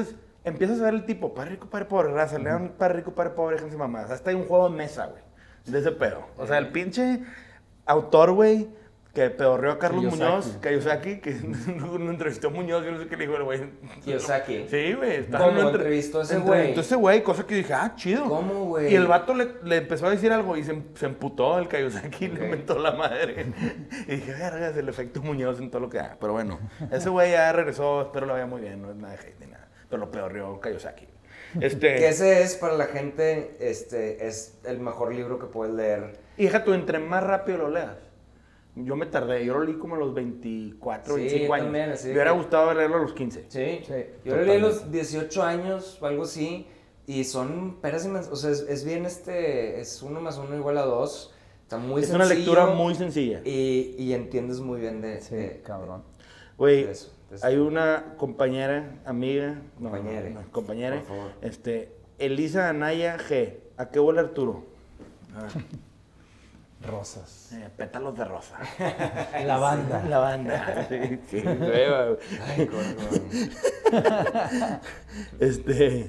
empiezas a ver el tipo, padre rico, padre pobre, raza, le dan padre rico, padre pobre, déjense mamás. Hasta hay un juego de mesa, güey, de ese pedo. O sea, el pinche autor, güey, que pedorreó a Carlos Kiyosaki. Muñoz, Kiyosaki, que no entrevistó a Muñoz, yo no sé qué le dijo el güey. Kiyosaki. Sí, güey. estaba ¿Cómo en una entre- entrevistó a ese entrevistó güey? a ese güey, cosa que dije, ah, chido. ¿Cómo, güey? Y el vato le, le empezó a decir algo y se, se emputó el Kiyosaki y Ok. le mentó la madre. Y dije, verga, es el efecto Muñoz en todo lo que da. Pero bueno, ese güey ya regresó, espero lo vaya muy bien, no es nada de hate ni nada. Pero lo pedorreó Kiyosaki. Este, Que ese es para la gente, este, es el mejor libro que puedes leer. y deja tú, entre más rápido lo leas. Yo me tardé, yo lo leí como a los veinticuatro, Sí, veinticinco años. también, así me hubiera que- gustado leerlo a los quince. Sí, Sí, yo lo leí a los totalmente. dieciocho años o algo así, y son peras y manzanas, o sea, es, es bien este, es uno más uno igual a dos, está muy Es sencillo. una lectura muy sencilla. Y, y entiendes muy bien de, Sí, de- cabrón. Güey, de eso, de eso. hay una compañera, amiga, no, Compañere. no, no, compañera, Por favor. este, Elisa Anaya G. ¿A qué huele Arturo? A ver, Rosas. eh, pétalos de rosa. Lavanda. Lavanda. Sí, sí, hueva, güey. Ay, coño. Este.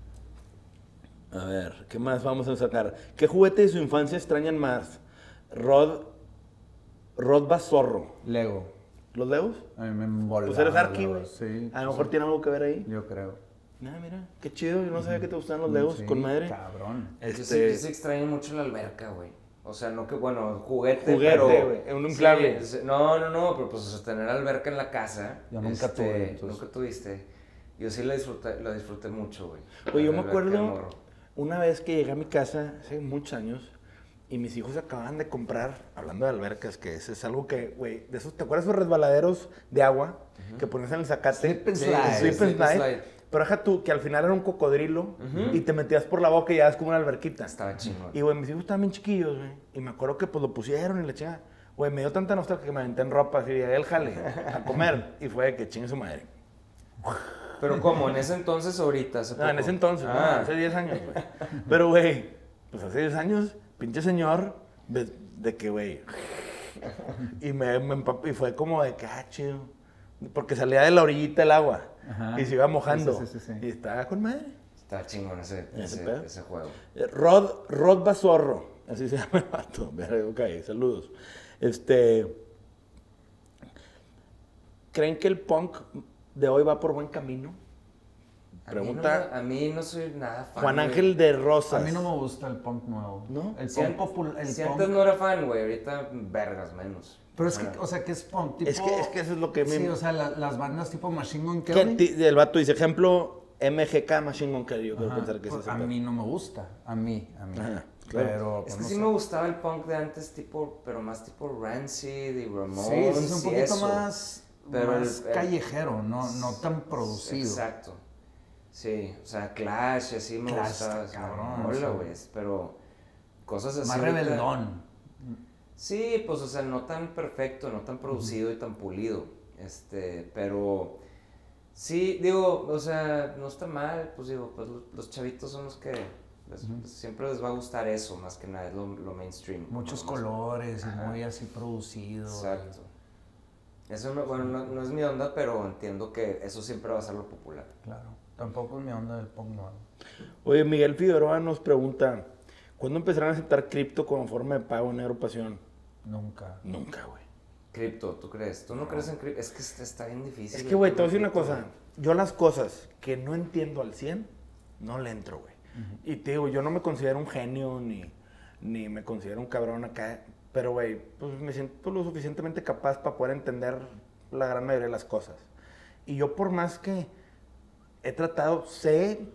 A ver, ¿qué más vamos a sacar? ¿Qué juguete de su infancia extrañan más? Rod. Rod Bazorro. Lego. ¿Los Legos? A mí me embolaba. Pues eres Arqui, güey. Sí. A lo mejor tiene algo que ver ahí. Yo creo. Ah, mira, qué chido. Yo no sabía que te gustaban los Legos Sí, con madre. Cabrón. Yo sí, Este. yo sí extraño mucho la alberca, güey. O sea, no que, bueno, juguete, Juguete, pero... güey, un inflable. Sí, sí, no, no, no, pero pues, o sea, tener alberca en la casa... Yo nunca este, tuve, entonces. Nunca tuviste. Yo sí la disfruté, la disfruté mucho, güey. Oye, yo La me alberca de acuerdo morro. una vez que llegué a mi casa hace muchos años y mis hijos acababan de comprar, hablando de albercas, que es, es algo que, güey, de esos, ¿te acuerdas de esos resbaladeros de agua que pones en el zacate? Slip and Sí, slide. Slip and slip and slide. slide. Pero deja tú, que al final era un cocodrilo y te metías por la boca y ya es como una alberquita. Estaba chingón. Y, güey, mis hijos estaban bien chiquillos, güey. Y me acuerdo que, pues, lo pusieron y le chingada. Güey, me dio tanta nostalgia que me aventé en ropa así, llegué al jale a comer. Y fue de que chingue su madre. Pero ¿cómo? ¿En ese entonces o ahorita? ¿Hace No, en poco? ese entonces, no, Ah. hace diez años, güey. Pero, güey, pues hace diez años, pinche señor, de, de que, güey. Y me, me empapé, y fue como de que, ah, chido. Porque salía de la orillita el agua. Ajá. Y se iba mojando. Sí, sí, sí, sí. Y estaba con madre. Estaba chingón ese, ¿Ese ese, pedo? ese juego. Eh, Rod, Rod Bazorro, así se llama el vato. Verga, ok, saludos. Este. ¿Creen que el punk de hoy va por buen camino? A mí Pregunta no me- A mí no soy nada fan. Juan güey. Ángel de A Rosas. mí no me gusta el punk nuevo. ¿No? El Si, punk an- popular. El si punk. antes no era fan, güey, ahorita vergas menos. Pero es que, Ajá. o sea, que es punk. Tipo, Es que- es que eso es lo que me- Sí, o sea, la- las bandas tipo Machine Gun ¿Qué Kelly. ti- el vato dice, ejemplo, M G K Machine Gun Kelly. Yo quiero Ajá, pensar que es pues, ese a pedo. mí no me gusta. A mí, a mí. Ajá, claro. Pero, Es pues, que no sí sé. me gustaba el punk de antes, tipo, pero más tipo Rancid y Ramones. Sí, sí, es un y poquito eso. más, Pero más el- el- callejero, no, no tan producido. Exacto. Sí, o sea, Clash, así me Clash, gustaba. está cabrón, Hola, sí. güey, pero cosas así. Más ahorita- rebeldón. Sí, pues, o sea, no tan perfecto, no tan producido y tan pulido. Este, pero sí, digo, o sea, no está mal, pues digo, pues los, los chavitos son los que les- pues, siempre les va a gustar eso, más que nada, es lo, lo mainstream. Muchos ¿no? Más- colores y Ajá. muy así producido. Exacto. Eso no, bueno, no, no es mi onda, pero entiendo que eso siempre va a ser lo popular. Claro. Tampoco es mi onda del punk nuevo. Oye, Miguel Figueroa nos pregunta, ¿cuándo empezarán a aceptar cripto como forma de pago en Negro Pasión? Nunca. Nunca, güey. Cripto, ¿tú crees? ¿Tú no, crees en cripto? Es que está, está bien difícil. Es que, güey, te voy a decir una cripto, cosa. güey. Yo las cosas que no entiendo al cien, no le entro, güey. Y te digo, yo no me considero un genio ni, ni me considero un cabrón acá. Pero, güey, pues me siento lo suficientemente capaz para poder entender la gran mayoría de las cosas. Y yo por más que he tratado, sé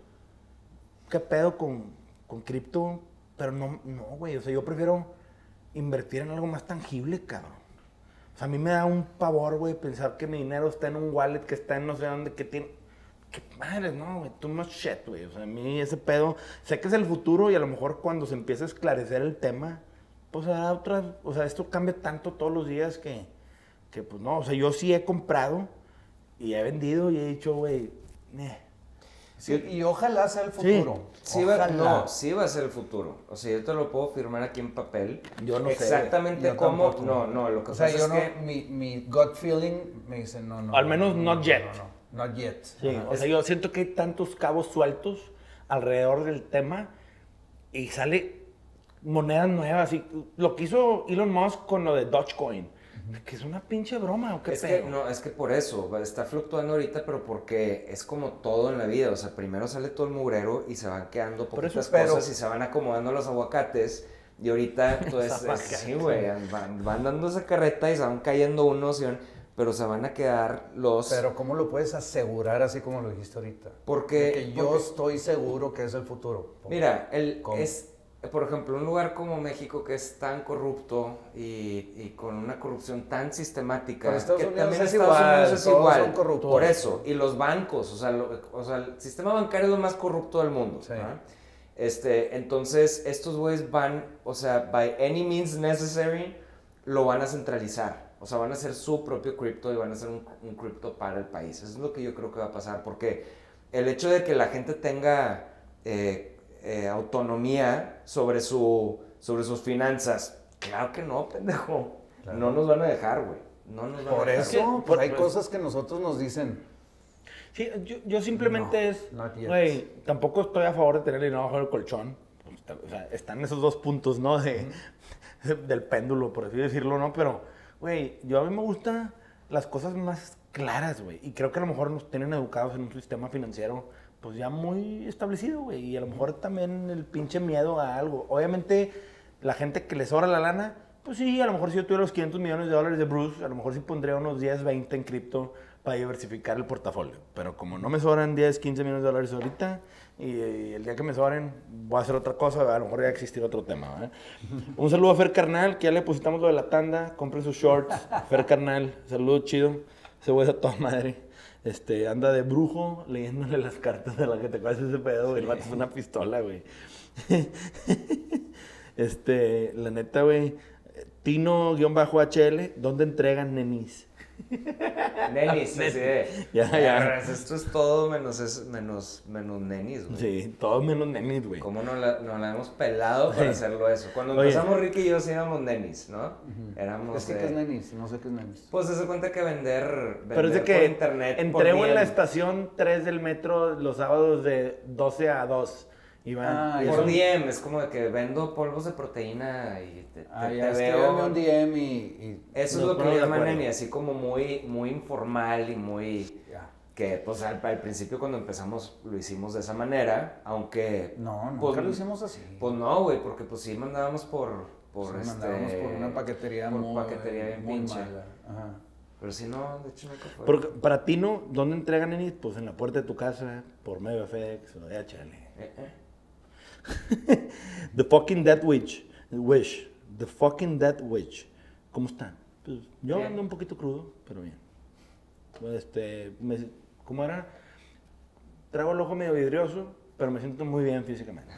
qué pedo con, con cripto, pero no, no, güey. O sea, yo prefiero invertir en algo más tangible, cabrón. O sea, a mí me da un pavor, güey, pensar que mi dinero está en un wallet que está en no sé dónde, que tiene... ¿Qué madres? No, güey, too much shit, güey. O sea, a mí ese pedo... Sé que es el futuro y a lo mejor cuando se empiece a esclarecer el tema, pues hará otras... O sea, esto cambia tanto todos los días que... Que pues no, o sea, yo sí he comprado y he vendido y he dicho, güey... eh. Sí, y ojalá sea el Sí. futuro. Sí va, Ojalá. no, sí va a ser el futuro. O sea, yo te lo puedo firmar aquí en papel. Yo no sé. Exactamente Yo cómo. tampoco. No, no, lo que O sea, pasa yo es no, que. mi, mi gut feeling me dice no, no. Al menos no, not yet. no, no. Not yet. Sí, o sea, yo siento que hay tantos cabos sueltos alrededor del tema y sale monedas nuevas. Y lo que hizo Elon Musk con lo de Dogecoin, uh-huh. que es una pinche broma, ¿o qué es pedo? que, no, es que por eso, está fluctuando ahorita, pero porque es como todo en la vida. O sea, primero sale todo el mugrero y se van quedando poquitas eso, pero... cosas y se van acomodando los aguacates. Y ahorita, pues, es, sí, güey, van, van dando esa carreta y se van cayendo unos, y van, pero se van a quedar los... Pero ¿cómo lo puedes asegurar así como lo dijiste ahorita? Porque... Porque yo porque, estoy seguro que es el futuro. Mira, el, es, por ejemplo, un lugar como México que es tan corrupto y, y con una corrupción tan sistemática, Estados que Unidos también es Estados igual, Unidos es todos igual, son corruptos. Por eso, y los bancos, o sea, lo, o sea, el sistema bancario es lo más corrupto del mundo, sí. ¿no? Este, entonces, estos güeyes van, o sea, by any means necessary, lo van a centralizar. O sea, van a hacer su propio cripto y van a hacer un, un cripto para el país. Eso es lo que yo creo que va a pasar. Porque el hecho de que la gente tenga eh, eh, autonomía sobre, su, sobre sus finanzas, claro que no, pendejo. Claro. No nos van a dejar, güey. No nos van por a dejar. eso, pues por, hay cosas que nosotros nos dicen... Sí, yo, yo simplemente no, es, güey, tampoco estoy a favor de tener el dinero bajo el colchón. O sea, están esos dos puntos, ¿no? De, de, del péndulo, por así decirlo, ¿no? Pero, güey, yo a mí me gustan las cosas más claras, güey. Y creo que a lo mejor nos tienen educados en un sistema financiero, pues ya muy establecido, güey. Y a lo mejor también el pinche miedo a algo. Obviamente, la gente que le sobra la lana, pues sí, a lo mejor si yo tuviera los quinientos millones de dólares de Bruce, a lo mejor sí pondría unos diez, veinte en cripto para diversificar el portafolio. Pero como no me sobran diez, quince millones de dólares ahorita, y, y el día que me sobren voy a hacer otra cosa, a lo mejor ya existir otro tema, ¿eh? Un saludo a Fer Carnal, que ya le depositamos lo de la tanda, compren sus shorts. Fer Carnal, saludo chido, se güey a toda madre. Este, anda de brujo leyéndole las cartas de la que te acuerdas ese pedo, güey. El vato es una pistola, güey. Este, la neta, güey, Tino-H L, ¿dónde entregan nenis? Nenis, así de. Ya, ya. Esto es todo menos, es, menos, menos nenis, güey. Sí, todo menos nenis, güey. ¿Cómo no la, no la hemos pelado para sí. hacerlo eso? Cuando Oye. empezamos Ricky y yo sí éramos nenis, ¿no? Uh-huh. Éramos. Es que, de... ¿qué es nenis? No sé qué es nenis. Pues se cuenta que vender, vender Pero es de que por internet. entrego por en la D M. estación tres del metro los sábados de doce a dos. Y van, Ah, y Por eso- D M, es como de que vendo polvos de proteína y te, te, Ah, te ya, veo. escríbeme un D M y... y... Eso Nos es lo que ponemos de llaman acuerdo. neni, así como muy, muy informal y muy... Ya. Que pues al, al principio cuando empezamos lo hicimos de esa manera, aunque... No, nunca pues, lo hicimos así. Pues no, güey, porque pues sí mandábamos por... por Sí, este, mandábamos por una paquetería por muy, paquetería bien muy pinche. mala. Ajá. Pero si no, de hecho nunca fue. Porque para ti, ¿no? ¿Dónde entregan nenis? Pues en la puerta de tu casa, por medio de FedEx o de H L. Eh, eh. The fucking Dead Witch. Wish. The fucking Dead Witch. ¿Cómo están? Pues yo Bien. ando un poquito crudo, pero bien. Este, me- ¿cómo era? Traigo el ojo medio vidrioso, pero me siento muy bien físicamente.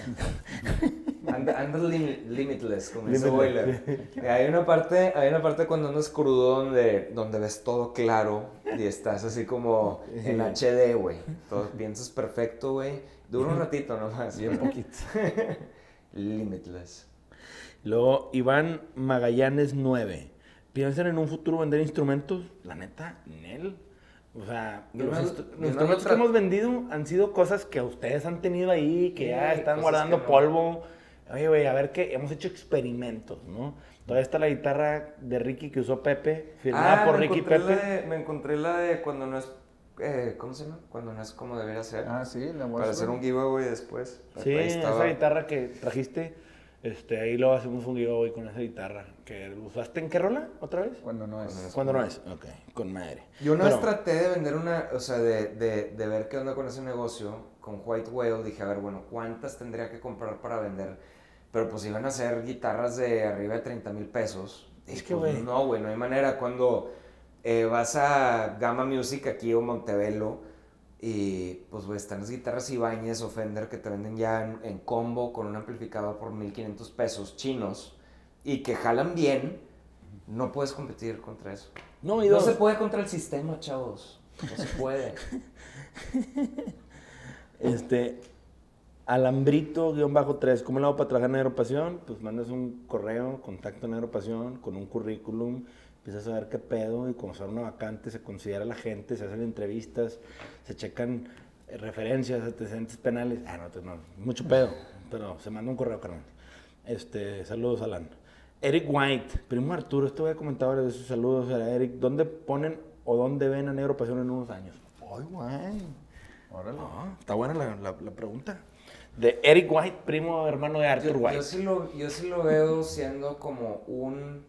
Anda, anda lim- limitless, como dice Limitless, Boiler. Eh, Hay una parte, hay una parte cuando andas crudo donde, donde ves todo claro y estás así como en H D, güey. Todo piensas perfecto, güey. Dura un ratito nomás. Bien poquito. Limitless. Luego, Iván Magallanes nueve. ¿Piensan en un futuro vender instrumentos? La neta, Nel. O sea, Yo los, no- instru- yo los no instrumentos lo que tra- hemos vendido han sido cosas que ustedes han tenido ahí, que Sí, ya están cosas guardando que no. polvo. Oye, güey, a ver qué, hemos hecho experimentos, ¿no? Todavía está la guitarra de Ricky que usó Pepe, firmada por Ah, me Ricky encontré Pepe. La de, me encontré la de cuando no es... eh, ¿Cómo se llama? Cuando no es como debería ser. Ah, sí, la voy a Para hacer un giveaway después. Sí, Ahí estaba. esa guitarra que trajiste, este, ahí luego hacemos un giveaway con esa guitarra. ¿Que usaste en qué rola otra vez? Cuando no es. Cuando no es. Cuando no es. Ok, con madre. Yo una vez Pero- traté de vender una, o sea, de, de, de ver qué onda con ese negocio, con White Whale, dije, a ver, bueno, ¿cuántas tendría que comprar para vender? Pero pues iban a ser guitarras de arriba de treinta mil pesos. Y Es que, pues, güey. no, güey, no hay manera. Cuando eh, vas a Gamma Music aquí o Montevelo, y pues, güey, están las guitarras Ibáñez o Fender que te venden ya en, en combo con un amplificador por mil quinientos pesos chinos y que jalan bien, no puedes competir contra eso. No, y No dos. se puede contra el sistema, chavos. No se puede. Este, Alambrito-tres, ¿cómo le hago para trabajar en Aeropasión? Pues mandas un correo, contacto en Aeropasión, con un currículum, empiezas a ver qué pedo y como son una vacante se considera la gente, se hacen entrevistas, se checan eh, referencias, antecedentes penales. Ah, no, no, mucho pedo, pero se manda un correo, carnal. Este, saludos, Alan. Eric White, primo Arturo, esto voy a comentar varias veces, saludos a Eric. ¿Dónde ponen o dónde ven a Negro Pasión en unos años? Ay, güey. Órale. No, está buena la, la, la pregunta. De Eric White, primo hermano de Arthur yo, White. Yo sí, lo, yo sí lo veo siendo como un,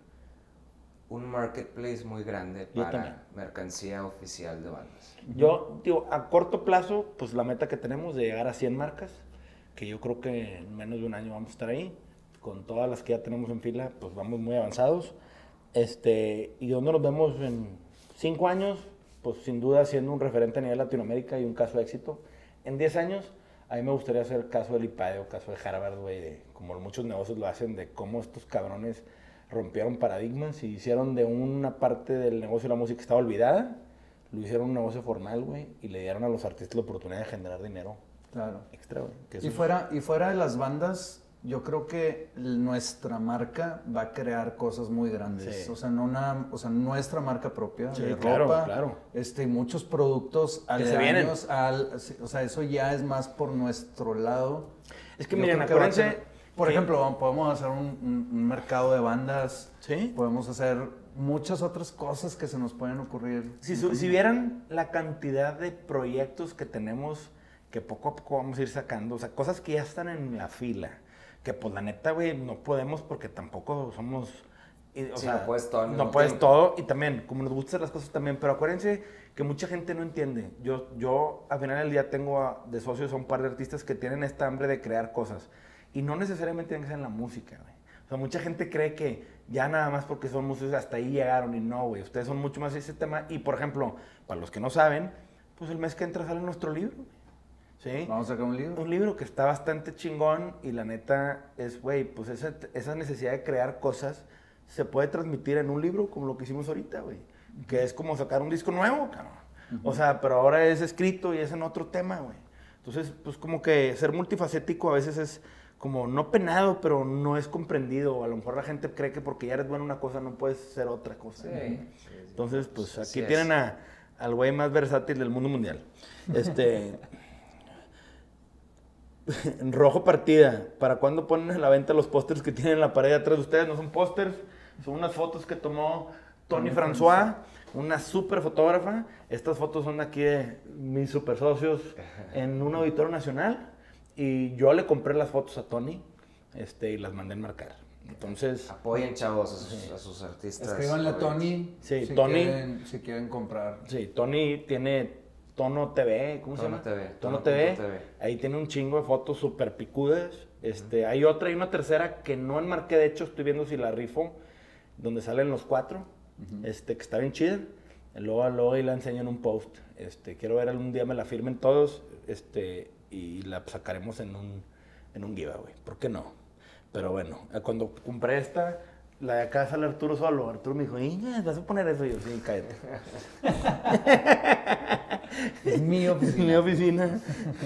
un marketplace muy grande para mercancía oficial de bandas. Yo, digo, a corto plazo, pues la meta que tenemos de llegar a cien marcas, que yo creo que en menos de un año vamos a estar ahí. Con todas las que ya tenemos en fila, pues vamos muy avanzados. Este, ¿y dónde nos vemos en cinco años? Pues sin duda siendo un referente a nivel Latinoamérica y un caso de éxito. En diez años, a mí me gustaría hacer caso del IPADE o caso de Harvard, güey, de como muchos negocios lo hacen, de cómo estos cabrones rompieron paradigmas y hicieron de una parte del negocio de la música que estaba olvidada, lo hicieron un negocio formal, güey, y le dieron a los artistas la oportunidad de generar dinero. Claro. Extra, güey. Y fuera, y fuera de las bandas, yo creo que nuestra marca va a crear cosas muy grandes. Sí. O sea, no una, o sea, nuestra marca propia sí, de claro, ropa, claro. Este, muchos productos aledaños al, o sea, eso ya es más por nuestro lado. Es que yo miren, acuérdense, por que... ejemplo, podemos hacer un, un, un mercado de bandas. Sí. Podemos hacer muchas otras cosas que se nos pueden ocurrir. Si, si vieran la cantidad de proyectos que tenemos, que poco a poco vamos a ir sacando, o sea, cosas que ya están en la fila. Que pues la neta, güey, no podemos porque tampoco somos... O sí, sea, no puedes todo. No puedes tiempo. todo y también, como nos gustan las cosas también, pero acuérdense que mucha gente no entiende. Yo, yo al final del día tengo a, de socios a un par de artistas que tienen esta hambre de crear cosas y no necesariamente tienen que ser en la música, güey. O sea, mucha gente cree que ya nada más porque son músicos hasta ahí llegaron y no, güey. Ustedes son mucho más ese tema y, por ejemplo, para los que no saben, pues el mes que entra sale nuestro libro, güey. ¿Sí? Vamos a sacar un libro. Un libro que está bastante chingón y la neta es, güey, pues esa, esa necesidad de crear cosas se puede transmitir en un libro como lo que hicimos ahorita, güey. Uh-huh. Que es como sacar un disco nuevo, cabrón. Uh-huh. O sea, pero ahora es escrito y es en otro tema, güey. Entonces, pues como que ser multifacético a veces es como no penado, pero no es comprendido. A lo mejor la gente cree que porque ya eres bueno en una cosa no puedes ser otra cosa. Sí. Sí, sí. Entonces, pues aquí sí tienen a, al güey más versátil del mundo mundial. Este... Rojo Partida, ¿para cuándo ponen a la venta los pósters que tienen en la pared de atrás de ustedes? No son pósters, son unas fotos que tomó Tony François, una súper fotógrafa. Estas fotos son aquí de mis super socios en un auditorio nacional y yo le compré las fotos a Tony este, y las mandé a enmarcar. Entonces... Apoyen, chavos, a sus, sí. a sus artistas. Escríbanle a Tony, sí, si, Tony quieren, si quieren comprar. Sí, Tony tiene... Tono T V, ¿cómo Tono se llama? T V. Tono, Tono T V. T V. Ahí tiene un chingo de fotos súper picudas. Este, uh-huh. Hay otra y una tercera que no enmarqué, de hecho, estoy viendo si la rifo, donde salen los cuatro, uh-huh. este, que está bien chida. Luego, luego ahí la enseño en un post. Este, quiero ver algún día me la firmen todos este, y la sacaremos en un, en un giveaway. ¿Por qué no? Pero bueno, cuando compré esta... La de acá sale Arturo solo. Arturo me dijo, ¿y vas a poner eso? Y yo, sí, cállate. Es mi oficina. Es mi oficina.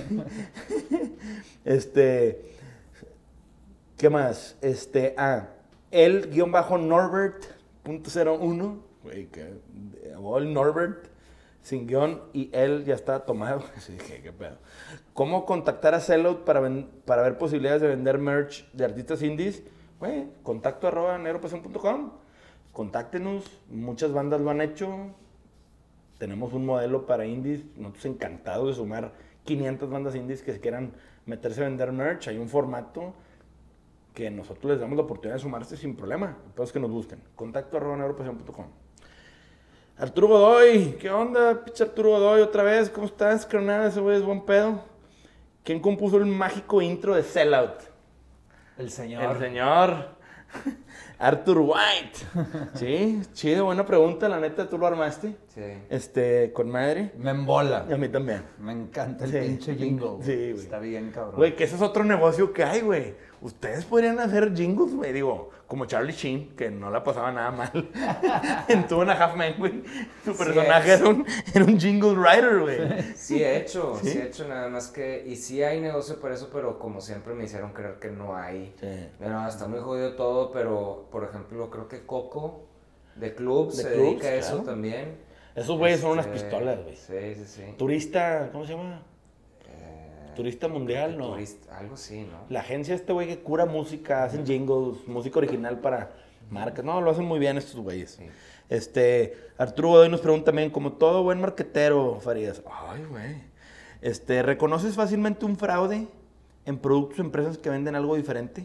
Este, ¿qué más? Este, ah, el guión bajo Norbert punto cero uno. Güey, que, o el Norbert, sin guión, y él ya está tomado. Sí, dije, qué pedo. ¿Cómo contactar a Sellout para, ven, para ver posibilidades de vender merch de artistas indies? Güey, contacto arroba negropasión punto com. Contáctenos, muchas bandas lo han hecho. Tenemos un modelo para indies. Nosotros encantados de sumar quinientas bandas indies que quieran meterse a vender merch. Hay un formato que nosotros les damos la oportunidad de sumarse sin problema. Entonces que nos busquen. Contacto arroba negropasión punto com. Arturo Godoy, ¿qué onda, pinche Arturo Godoy? Otra vez, ¿cómo estás, carnal? Ese güey es buen pedo. ¿Quién compuso el mágico intro de Sellout? El señor. El señor Arthur White. Sí, chido, buena pregunta, la neta, ¿tú lo armaste? Sí. Este, con madre. Me embola. Y a mí también. Me encanta el sí. pinche jingle. Sí, güey. Está bien, cabrón. Güey, que ese es otro negocio que hay, güey. Ustedes podrían hacer jingles, güey, digo, como Charlie Sheen, que no la pasaba nada mal. En Two and a Half Men, güey. Su personaje sí, era, un, era un jingle writer, güey. Sí he hecho, sí. sí he hecho, nada más que... Y sí hay negocio por eso, pero como siempre me hicieron creer que no hay. Sí. Bueno, está muy jodido todo, pero, por ejemplo, creo que Coco De clubs, De se clubs, dedica a eso claro. también. Esos güeyes son unas Este, pistolas, güey. Sí, sí, sí. Turista, ¿cómo se llama? Eh, Turista mundial, ¿no? turista, algo así, ¿no? La agencia este güey que cura música, hacen jingles, música original para marcas. No, lo hacen muy bien estos güeyes. Sí. Este, Arturo Godoy nos pregunta también, como todo buen marquetero, Farías. Ay, güey. Este, ¿reconoces fácilmente un fraude en productos o empresas que venden algo diferente?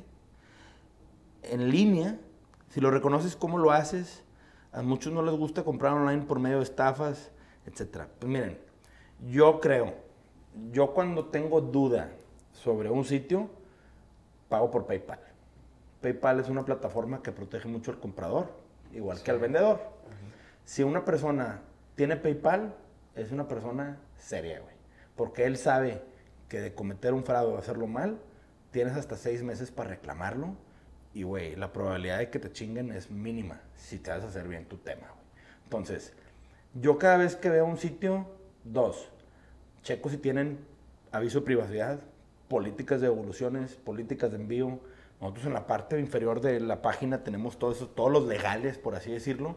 En línea, si lo reconoces, ¿cómo lo haces? A muchos no les gusta comprar online por medio de estafas, etcétera. Pues miren, yo creo, yo cuando tengo duda sobre un sitio, pago por PayPal. PayPal es una plataforma que protege mucho al comprador, igual Sí. que al vendedor. Uh-huh. Si una persona tiene PayPal, es una persona seria, güey. Porque él sabe que de cometer un fraude o hacerlo mal, tienes hasta seis meses para reclamarlo. Y, güey, la probabilidad de que te chinguen es mínima si te vas a hacer bien tu tema, güey. Entonces, yo cada vez que veo un sitio, dos, checo si tienen aviso de privacidad, políticas de devoluciones, políticas de envío. Nosotros en la parte inferior de la página tenemos todo eso, todos los legales, por así decirlo.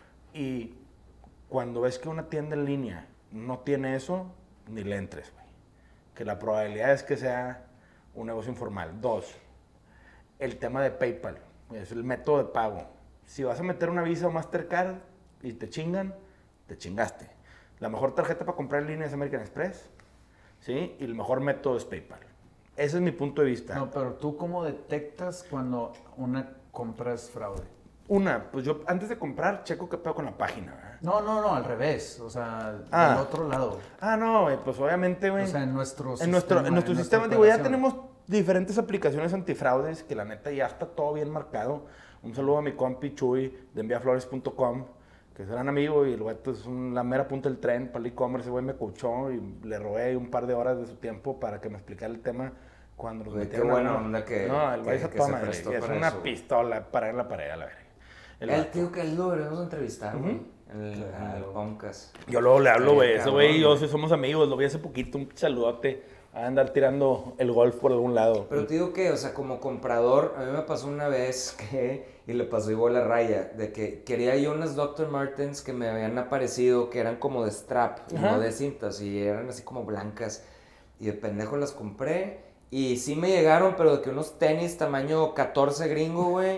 Y cuando ves que una tienda en línea no tiene eso, ni le entres, güey. Que la probabilidad es que sea un negocio informal. Dos, el tema de PayPal, es el método de pago. Si vas a meter una Visa o Mastercard y te chingan, te chingaste. La mejor tarjeta para comprar en línea es American Express, ¿sí? Y el mejor método es PayPal. Ese es mi punto de vista. No, pero ¿tú cómo detectas cuando una compra es fraude? Una, pues yo antes de comprar checo qué pedo con la página, ¿verdad? No, no, no, al revés. O sea, Ah. del otro lado. Ah, no, güey, pues obviamente, güey. O sea, en nuestro en nuestro, en nuestro sistema, digo, ya operación. tenemos diferentes aplicaciones antifraudes que la neta ya está todo bien marcado. Un saludo a mi compi Chuy de enviaflores punto com, que es gran amigo y el güey es un, la mera punta del tren para el e-commerce. Ese güey me coachó y le robé un par de horas de su tiempo para que me explicara el tema cuando nos Güey, metieron qué a buena una- onda que- No, el güey que- se que toma, se prestó güey, es para una eso. pistola para en la pared a la verga. El El vato. tío que él lo deberíamos entrevistar, güey. Ujú. En el, en el podcast. Yo luego le hablo, Estaría güey. Ese cabrón, güey y yo güey. sí somos amigos. Lo vi hace poquito, un saludote. A andar tirando el golf por algún lado. Pero te digo que, o sea, como comprador, a mí me pasó una vez que, y le pasó igual a Raya, de que quería yo unas doctor Martens que me habían aparecido, que eran como de strap, y Ajá. no de cintas, y eran así como blancas. Y de pendejo las compré, y sí me llegaron, pero de que unos tenis tamaño catorce gringo, güey.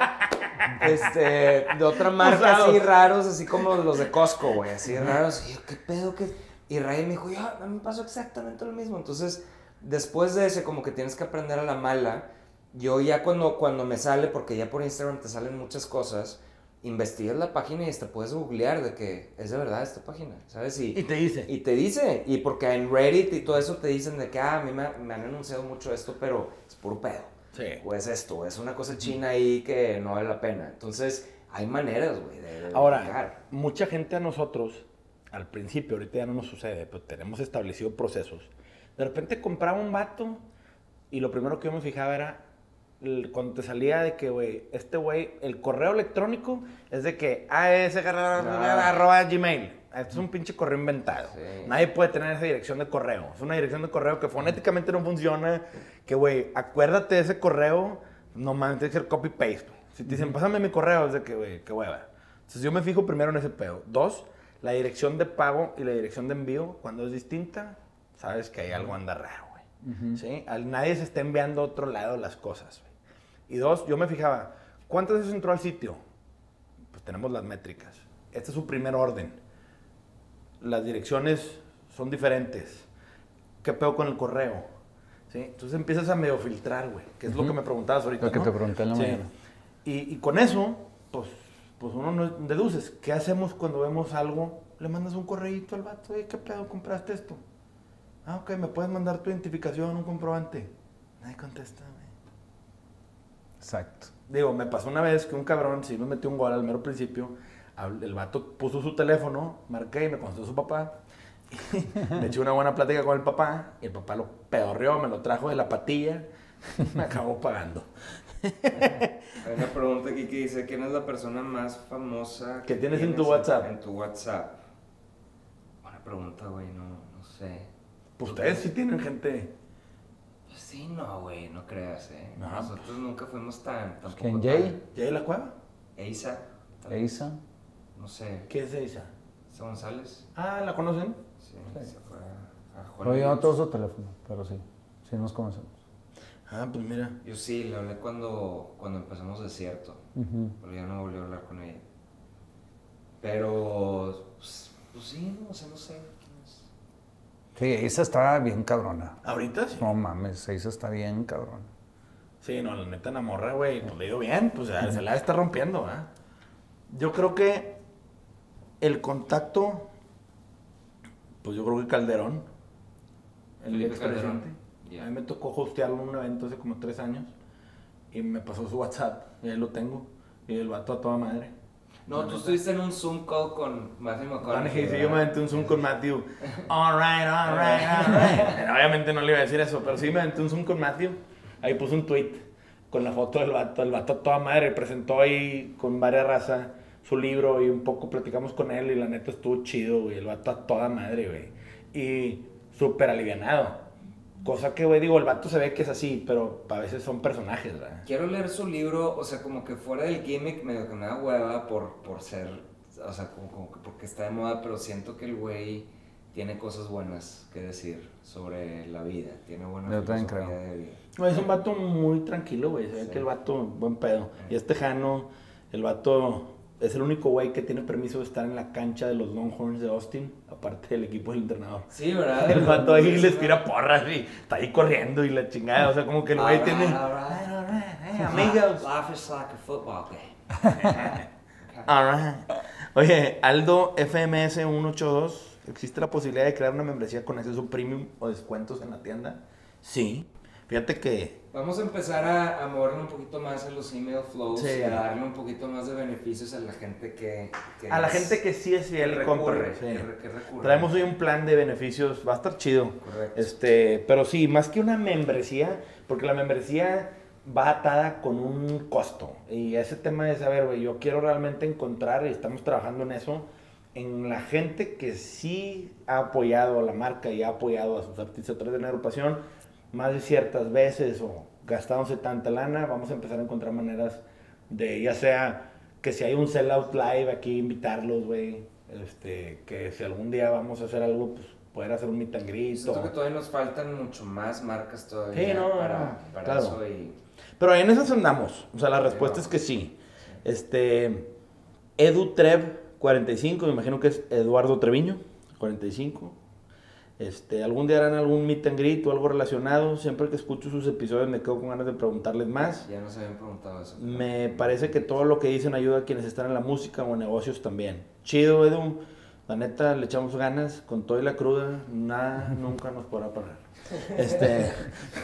Este, de otra marca así Usados. raros, así como los de Costco, güey, así raros. Y yo, ¿qué pedo? ¿Qué? Y Raya me dijo, ya, a mí me pasó exactamente lo mismo. Entonces, después de ese, como que tienes que aprender a la mala. Yo ya cuando, cuando me sale, porque ya por Instagram te salen muchas cosas, investigas la página y hasta puedes googlear de que es de verdad esta página, ¿sabes? Y, Y te dice. y te dice, y porque en Reddit y todo eso te dicen de que, ah, a mí me, me han anunciado mucho esto, pero es puro pedo. Sí. O es esto, o es una cosa china ahí que no vale la pena. Entonces, hay maneras, güey, de, de Ahora, verificar. mucha gente a nosotros, al principio, ahorita ya no nos sucede, pero tenemos establecido procesos. De repente compraba un vato y lo primero que yo me fijaba era el- cuando te salía de que, güey, este güey, el correo electrónico es de que as arroba gmail. Esto es un pinche correo inventado. Sí. Nadie puede tener esa dirección de correo. Es una dirección de correo que fonéticamente no funciona. Que, güey, acuérdate de ese correo. No mames, tiene que ser copy-paste. Si te dicen, pásame mi correo, es de que, güey, qué hueva. Entonces yo me fijo primero en ese pedo. Dos, la dirección de pago y la dirección de envío, cuando es distinta, sabes que hay algo anda raro, güey. ¿Sí? Al, nadie se está enviando a otro lado las cosas, güey. Y dos, yo me fijaba, ¿cuántas veces entró al sitio? Pues tenemos las métricas. Este es su primer orden. Las direcciones son diferentes. ¿Qué pedo con el correo? ¿Sí? Entonces empiezas a medio filtrar, güey. Que es lo que me preguntabas ahorita, Lo que ¿no? te pregunté en la Sí. mañana. Y, y con eso, pues, pues uno no deduces. ¿Qué hacemos cuando vemos algo? Le mandas un correíto al vato. Oye, ¿qué pedo? ¿Compraste esto? Ah, ok, ¿me puedes mandar tu identificación, un comprobante? Nadie contesta, güey. Exacto. Digo, me pasó una vez que un cabrón sí me metió un gol al mero principio. hab- El vato puso su teléfono, marqué y me contestó su papá. Le eché una buena plática con el papá. Y el papá lo pedorreó, me lo trajo de la patilla. Me acabó pagando. Hay una pregunta aquí que dice, ¿quién es la persona más famosa ¿Que tienes en tu WhatsApp? En tu WhatsApp. Buena pregunta, güey, no, no sé. Pues ustedes sí tienen gente. Pues sí, no, güey, no creas, eh. No, Nosotros nunca fuimos tan... tampoco ¿Quién, tan- Jay? ¿Ya hay la cueva? Eisa. Eisa. no sé. ¿Qué es esa? ¿Esa González? Ah, ¿la conocen? Sí, Sí. se fue a, a Juan Pero yo no Luis. tengo su teléfono, pero sí, sí nos conocemos. Ah, pues mira. Yo sí, le hablé cuando, cuando empezamos Desierto, Uh-huh. pero ya no volví a hablar con ella. Pero, pues, pues sí, no, o sea, no sé. quién es. Sí, esa está bien cabrona. ¿Ahorita sí? No mames, esa está bien cabrona. Sí, no, la neta, la morra, güey, pues le ha ido bien, pues se la está rompiendo, ¿eh? Yo creo que el contacto, pues yo creo que Calderón, el Felipe expresidente. Calderón. Yeah. A mí me tocó hostearlo en un evento hace como tres años y me pasó su WhatsApp y ahí lo tengo. Y el vato a toda madre. No, tú estuviste en un Zoom call con Matthew McConaughey. Sí, yo me aventé un Zoom con Matthew. All right, all right, all right. Obviamente no le iba a decir eso, pero sí me aventé un Zoom con Matthew. Ahí puso un tweet con la foto del vato. El vato a toda madre presentó ahí con varias razas su libro y un poco platicamos con él y la neta estuvo chido, güey. El vato a toda madre, güey. Y súper alivianado. Cosa que, güey, digo, el vato se ve que es así, pero a veces son personajes, ¿verdad? Quiero leer su libro, o sea, como que fuera del gimmick, medio que me da hueva por, por ser, o sea, como, como que porque está de moda, pero siento que el güey tiene cosas buenas que decir sobre la vida, tiene buena Yo también filosofía creo. de vida. No, es un vato muy tranquilo, güey. Se ve Sí. que el vato, buen pedo. Y es tejano. El vato es el único güey que tiene permiso de estar en la cancha de los Longhorns de Austin, aparte del equipo del entrenador. Sí, ¿verdad? El vato ahí les tira porras y está ahí corriendo y la chingada. O sea, como que el güey Alright, tiene. alright. All right, hey, amigos. Life is like a football game. All right. Oye, Aldo F M S ciento ochenta y dos, ¿existe la posibilidad de crear una membresía con acceso premium o descuentos en la tienda? Sí. Fíjate que Vamos a empezar a, a moverle un poquito más en los email flows Sí. y a darle un poquito más de beneficios a la gente que... que a la es- gente que sí es que fiel y recurre, compra. que, Sí. re- que recurre. Traemos hoy un plan de beneficios, va a estar chido. Correcto. Este, pero sí, más que una membresía, porque la membresía va atada con un costo. Y ese tema de saber, güey, yo quiero realmente encontrar, y estamos trabajando en eso, en la gente que sí ha apoyado a la marca y ha apoyado a sus artistas a través de la agrupación, más de ciertas veces o gastándose tanta lana, vamos a empezar a encontrar maneras de, ya sea que si hay un sellout live aquí, invitarlos, güey. Este, que si algún día vamos a hacer algo, pues poder hacer un meet and greet. Siento que o- todavía nos faltan mucho más marcas todavía Sí, no, para, no, para claro. eso y... Pero en esas andamos. O sea, la respuesta no. es que sí. Este, EduTrev cuarenta y cinco, me imagino que es Eduardo Treviño, cuarenta y cinco. Este, algún día harán algún meet and greet o algo relacionado. Siempre que escucho sus episodios me quedo con ganas de preguntarles más. Ya nos habían preguntado eso. Me parece que todo lo que dicen ayuda a quienes están en la música o en negocios también. Chido, Edu. La neta, le echamos ganas con todo y la cruda. Nada, nunca nos podrá parar. Este...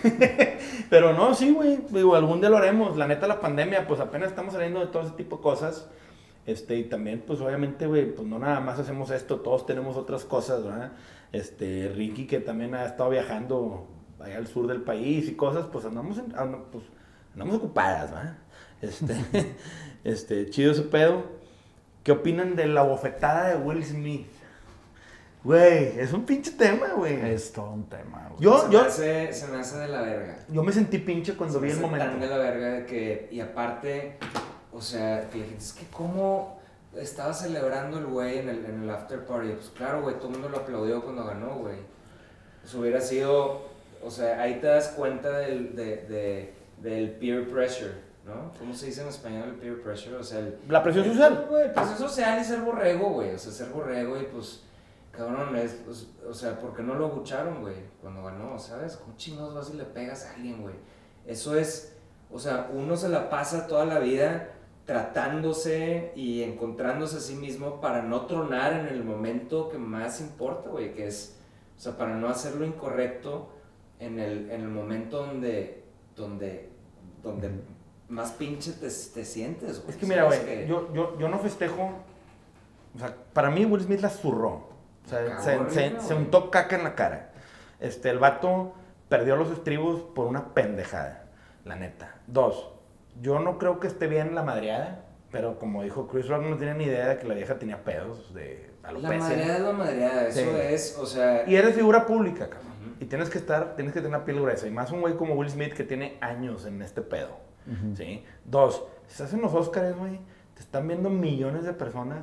Pero no, sí, güey. Digo, algún día lo haremos. La neta, la pandemia, pues apenas estamos saliendo de todo ese tipo de cosas. Este, y también, pues obviamente, güey, pues no nada más hacemos esto. Todos tenemos otras cosas, ¿verdad? Este, Ricky, que también ha estado viajando allá al sur del país y cosas, pues andamos, en, and- pues, andamos ocupadas, ¿verdad? Este, este, chido ese pedo. ¿Qué opinan de la bofetada de Will Smith? Güey, es un pinche tema, güey. Es todo un tema, güey. Yo, se, yo, me hace, se me hace de la verga. yo me sentí pinche cuando Se me vi el hace momento. tan de la verga de que... Y aparte, o sea, que es que cómo estaba celebrando el güey en el, en el after party. Pues claro, güey, todo el mundo lo aplaudió cuando ganó, güey. Pues hubiera sido... O sea, ahí te das cuenta del, de, de, del peer pressure, ¿no? ¿Cómo se dice en español el peer pressure? O sea, el... La presión social. Güey, presión social y ser borrego, güey. O sea, ser borrego y pues... Cabrón, es, pues, o sea, ¿por qué no lo abucharon, güey? Cuando ganó, ¿sabes? ¿Cómo chingados vas y le pegas a alguien, güey? Eso es, o sea, uno se la pasa toda la vida tratándose y encontrándose a sí mismo para no tronar en el momento que más importa, güey, que es, o sea, para no hacer lo incorrecto en el, en el momento donde, donde, donde más pinche te, te sientes, güey. Es que mira, güey, ¿Sabes? Que- yo, yo, yo no festejo. O sea, para mí Will Smith la zurró. O sea, Cagó se, horrible, se, güey. se untó caca en la cara. Este, el vato perdió los estribos por una pendejada, la neta. Dos, yo no creo que esté bien la madreada, pero como dijo Chris Rock, no tiene ni idea de que la vieja tenía pedos de La alopecia. madreada es la madreada, eso Sí. es, o sea... Y eres figura pública, cabrón. Ujú. Y tienes que estar, tienes que tener una piel gruesa. Y más un güey como Will Smith que tiene años en este pedo. ¿Sí? Dos, si estás en los Oscars, güey, te están viendo millones de personas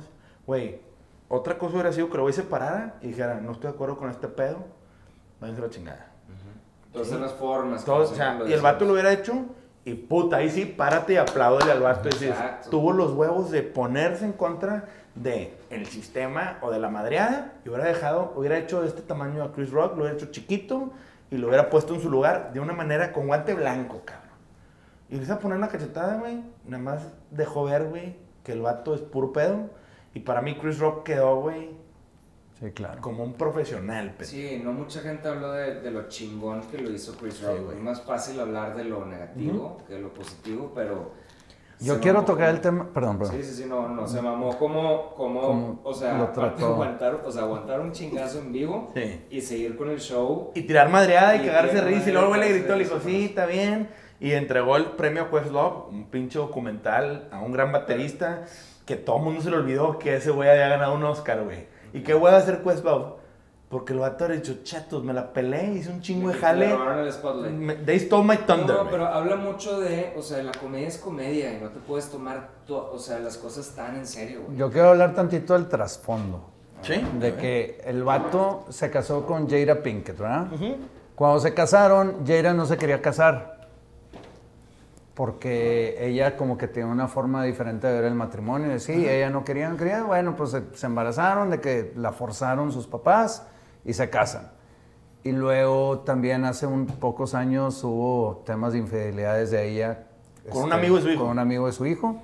güey, otra cosa hubiera sido que lo güey se parara y dijera, no estoy de acuerdo con este pedo, váyanse a la chingada. Uh-huh. Todas sí. las formas. Todo, o sea, y el vato lo hubiera hecho y puta, ahí sí, párate y apláudele al vato. Y dices, tuvo los huevos de ponerse en contra de el sistema o de la madreada y hubiera dejado, hubiera hecho de este tamaño a Chris Rock, lo hubiera hecho chiquito y lo hubiera puesto en su lugar de una manera con guante blanco, cabrón. Y le hizo a poner una cachetada, güey, nada más dejó ver, güey, que el vato es puro pedo. Y para mí Chris Rock quedó, güey, sí, claro, como un profesional. Pero. Sí, no mucha gente habló de, de lo chingón que lo hizo Chris Rock. Sí, es más fácil hablar de lo negativo uh-huh. que de lo positivo, pero... Yo quiero tocar como... el tema... Perdón, perdón. Sí, sí, sí, no, no, se mamó como, como o sea, aguantar, o sea, aguantar un chingazo en vivo sí. y seguir con el show. Y tirar madreada y, y cagarse risa y luego güey le gritó, le dijo, sí, está bien. Y entregó el premio a Questlove, un pinche documental a un gran baterista que todo el mundo se le olvidó que ese güey había ganado un Oscar, güey. ¿Y qué güey va a hacer Questlove? Porque el vato ha dicho, chatos, me la peleé, hice un chingo de jale. El spotlight. Me, they stole my thunder. No, no, pero habla mucho de, o sea, la comedia es comedia y no te puedes tomar, to, o sea, las cosas tan en serio, güey. Yo quiero hablar tantito del trasfondo. Sí. De que el vato se casó con Jada Pinkett, ¿verdad? Uh-huh. Cuando se casaron, Jada no se quería casar. Porque ella como que tiene una forma diferente de ver el matrimonio. Y sí, uh-huh. ella no quería, no quería. Bueno, pues se, se embarazaron, de que la forzaron sus papás. Y se casan. Y luego también hace un pocos años hubo temas de infidelidades de ella. Con este, un amigo de su hijo. Con un amigo de su hijo.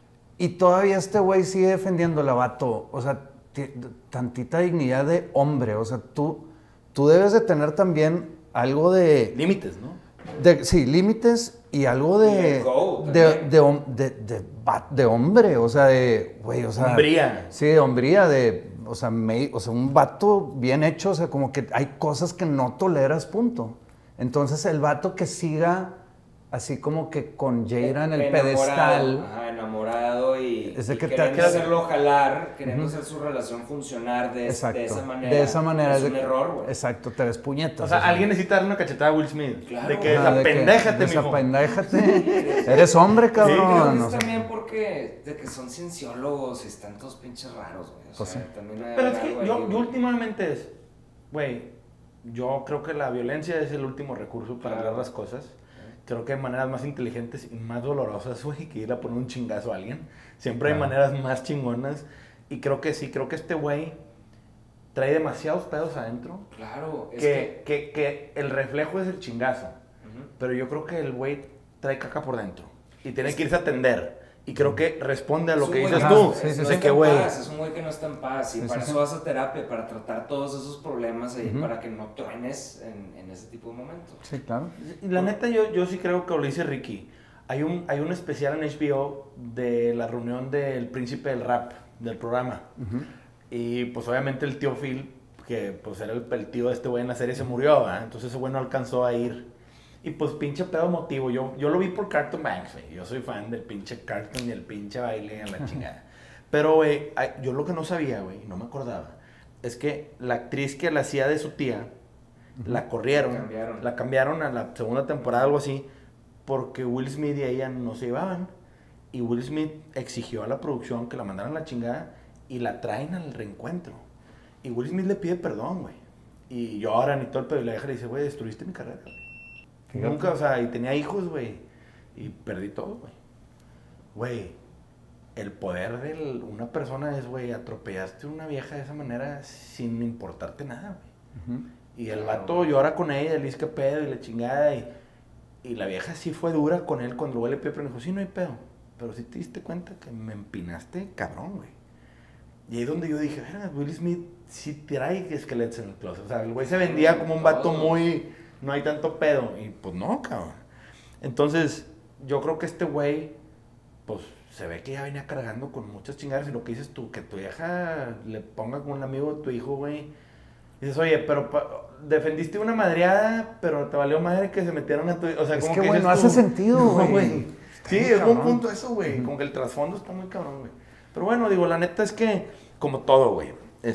Y todavía este güey sigue defendiendo al vato. O sea, t- tantita dignidad de hombre. O sea, tú, tú debes de tener también algo de... Límites, ¿no? De, sí, límites y algo de... De, de, de, de, de, de hombre. O sea, de... Güey, o sea... Hombría. Sí, de hombría, de... O sea, me, o sea, un vato bien hecho, o sea, como que hay cosas que no toleras, punto. Entonces, el vato que siga así como que con Jada en el enamorado, pedestal. Ajá, enamorado y, es de y que queriendo te, hacerlo jalar, queriendo uh-huh. hacer su relación funcionar de, exacto, de esa manera. De esa manera. Es un de, error, güey. Exacto, te ves puñetas. O sea, o sea, alguien necesita dar una cachetada a Will Smith. Claro. De que ah, desapendéjate, mijo. Desapendéjate. Eres hombre, cabrón. Sí, creo que no es sé. también porque de que son cienciólogos y están todos pinches raros, güey. O pues sea, sí. también hay Pero es que algo yo, ahí, yo últimamente es, güey, yo creo que la violencia es el último recurso para claro. arreglar las cosas. Creo que hay maneras más inteligentes y más dolorosas, güey, que ir a poner un chingazo a alguien. Siempre hay maneras más chingonas. Y creo que sí, creo que este güey trae demasiados pedos adentro. Claro, es que, que... que, que el reflejo es el chingazo. Uh-huh. Pero yo creo que el güey trae caca por dentro. Y tiene es que irse a atender. Y creo que responde a lo que dices tú. Sí, sí, no sí, sé qué güey. Es un güey que no está en paz. Y sí, para sí, eso vas a terapia, para tratar todos esos problemas ahí, uh-huh. para que no truenes en, en ese tipo de momentos. Sí, claro. Y la neta, yo, yo sí creo que lo dice Ricky. Hay un, hay un especial en H B O de la reunión del príncipe del rap, del programa. Uh-huh. Y pues obviamente el tío Phil, que pues era el, el tío de este güey en la serie, se murió, ¿eh? Entonces ese güey no alcanzó a ir. Y pues pinche pedo motivo, yo, yo lo vi por Carlton Banks, güey. Yo soy fan del pinche Carlton y el pinche baile en la chingada. Pero, güey, yo lo que no sabía, güey, no me acordaba, es que la actriz que la hacía de su tía, uh-huh. la corrieron, la cambiaron. la cambiaron a la segunda temporada, algo así, porque Will Smith y ella no se llevaban. Y Will Smith exigió a la producción que la mandaran a la chingada y la traen al reencuentro. Y Will Smith le pide perdón, güey. Y yo ahora ni todo el pedo y la deja le dice, güey, destruiste mi carrera, güey. Fíjate. Nunca, o sea, y tenía hijos, güey. Y perdí todo, güey. Güey, el poder de una persona es, güey, atropellaste a una vieja de esa manera sin importarte nada, güey. Uh-huh. Y el claro. vato llora con ella, le dice que pedo y la chingada. Y, y la vieja sí fue dura con él cuando el güey le pidió, pero dijo, sí, no hay pedo. Pero sí te diste cuenta que me empinaste, cabrón, güey. Y ahí es donde yo dije, verga, Will Smith sí trae esqueletos en el closet. O sea, el güey se vendía como un vato muy... No hay tanto pedo. Y pues no, cabrón. Entonces, yo creo que este güey, pues se ve que ya venía cargando con muchas chingadas. Y lo que dices tú, que tu vieja le ponga con un amigo de tu hijo, güey. Dices, oye, pero pa- defendiste una madreada, pero te valió madre que se metieron a tu... O sea, es como que, que güey, no tú, hace sentido, güey. No, sí, es un punto eso, güey. Uh-huh. Como que el trasfondo está muy cabrón, güey. Pero bueno, digo, la neta es que, como todo, güey.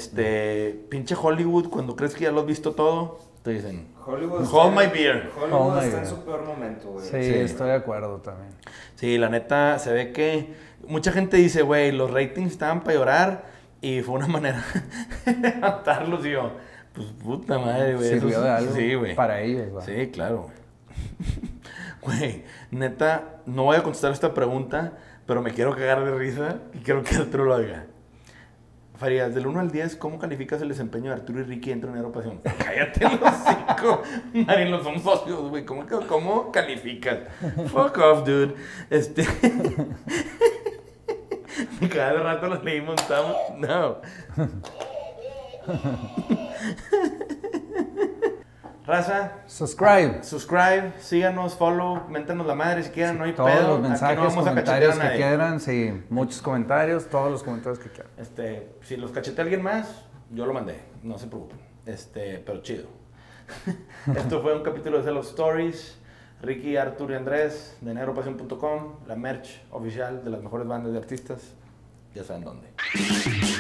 Este, uh-huh. pinche Hollywood, cuando crees que ya lo has visto todo, te dicen... Hollywood Hold está, my beer. Hollywood Hold está my en su peor momento, güey. Sí, sí, estoy de acuerdo también. Sí, la neta, se ve que mucha gente dice, güey, los ratings estaban para llorar Y fue una manera de levantarlos y yo, pues puta madre, güey. Sirvió eso de algo sí, güey. para ellos, güey. Sí, claro, güey. Güey, neta, no voy a contestar esta pregunta, pero me quiero cagar de risa y quiero que Arturo lo diga. Farías, del uno al diez, ¿cómo calificas el desempeño de Arturo y Ricky dentro de Dinero Pasión? Cállate los cinco. Marín, los son socios, güey. ¿Cómo, ¿Cómo calificas? Fuck off, dude. Este... Cada rato los leímos, estamos... No. Raza, Subscribe. subscribe, síganos, follow, méntanos la madre si quieren, no hay Todos pedo. los Aquí mensajes, no vamos a comentarios cachetear a que nadie. quieran, sí, muchos comentarios, todos los comentarios que quieran. Este, si los cachetea alguien más, yo lo mandé, no se preocupen. Este, pero chido. Esto fue un capítulo de Celos Stories. Ricky, Arturo y Andrés de negro pasión punto com, la merch oficial de las mejores bandas de artistas. Ya saben dónde.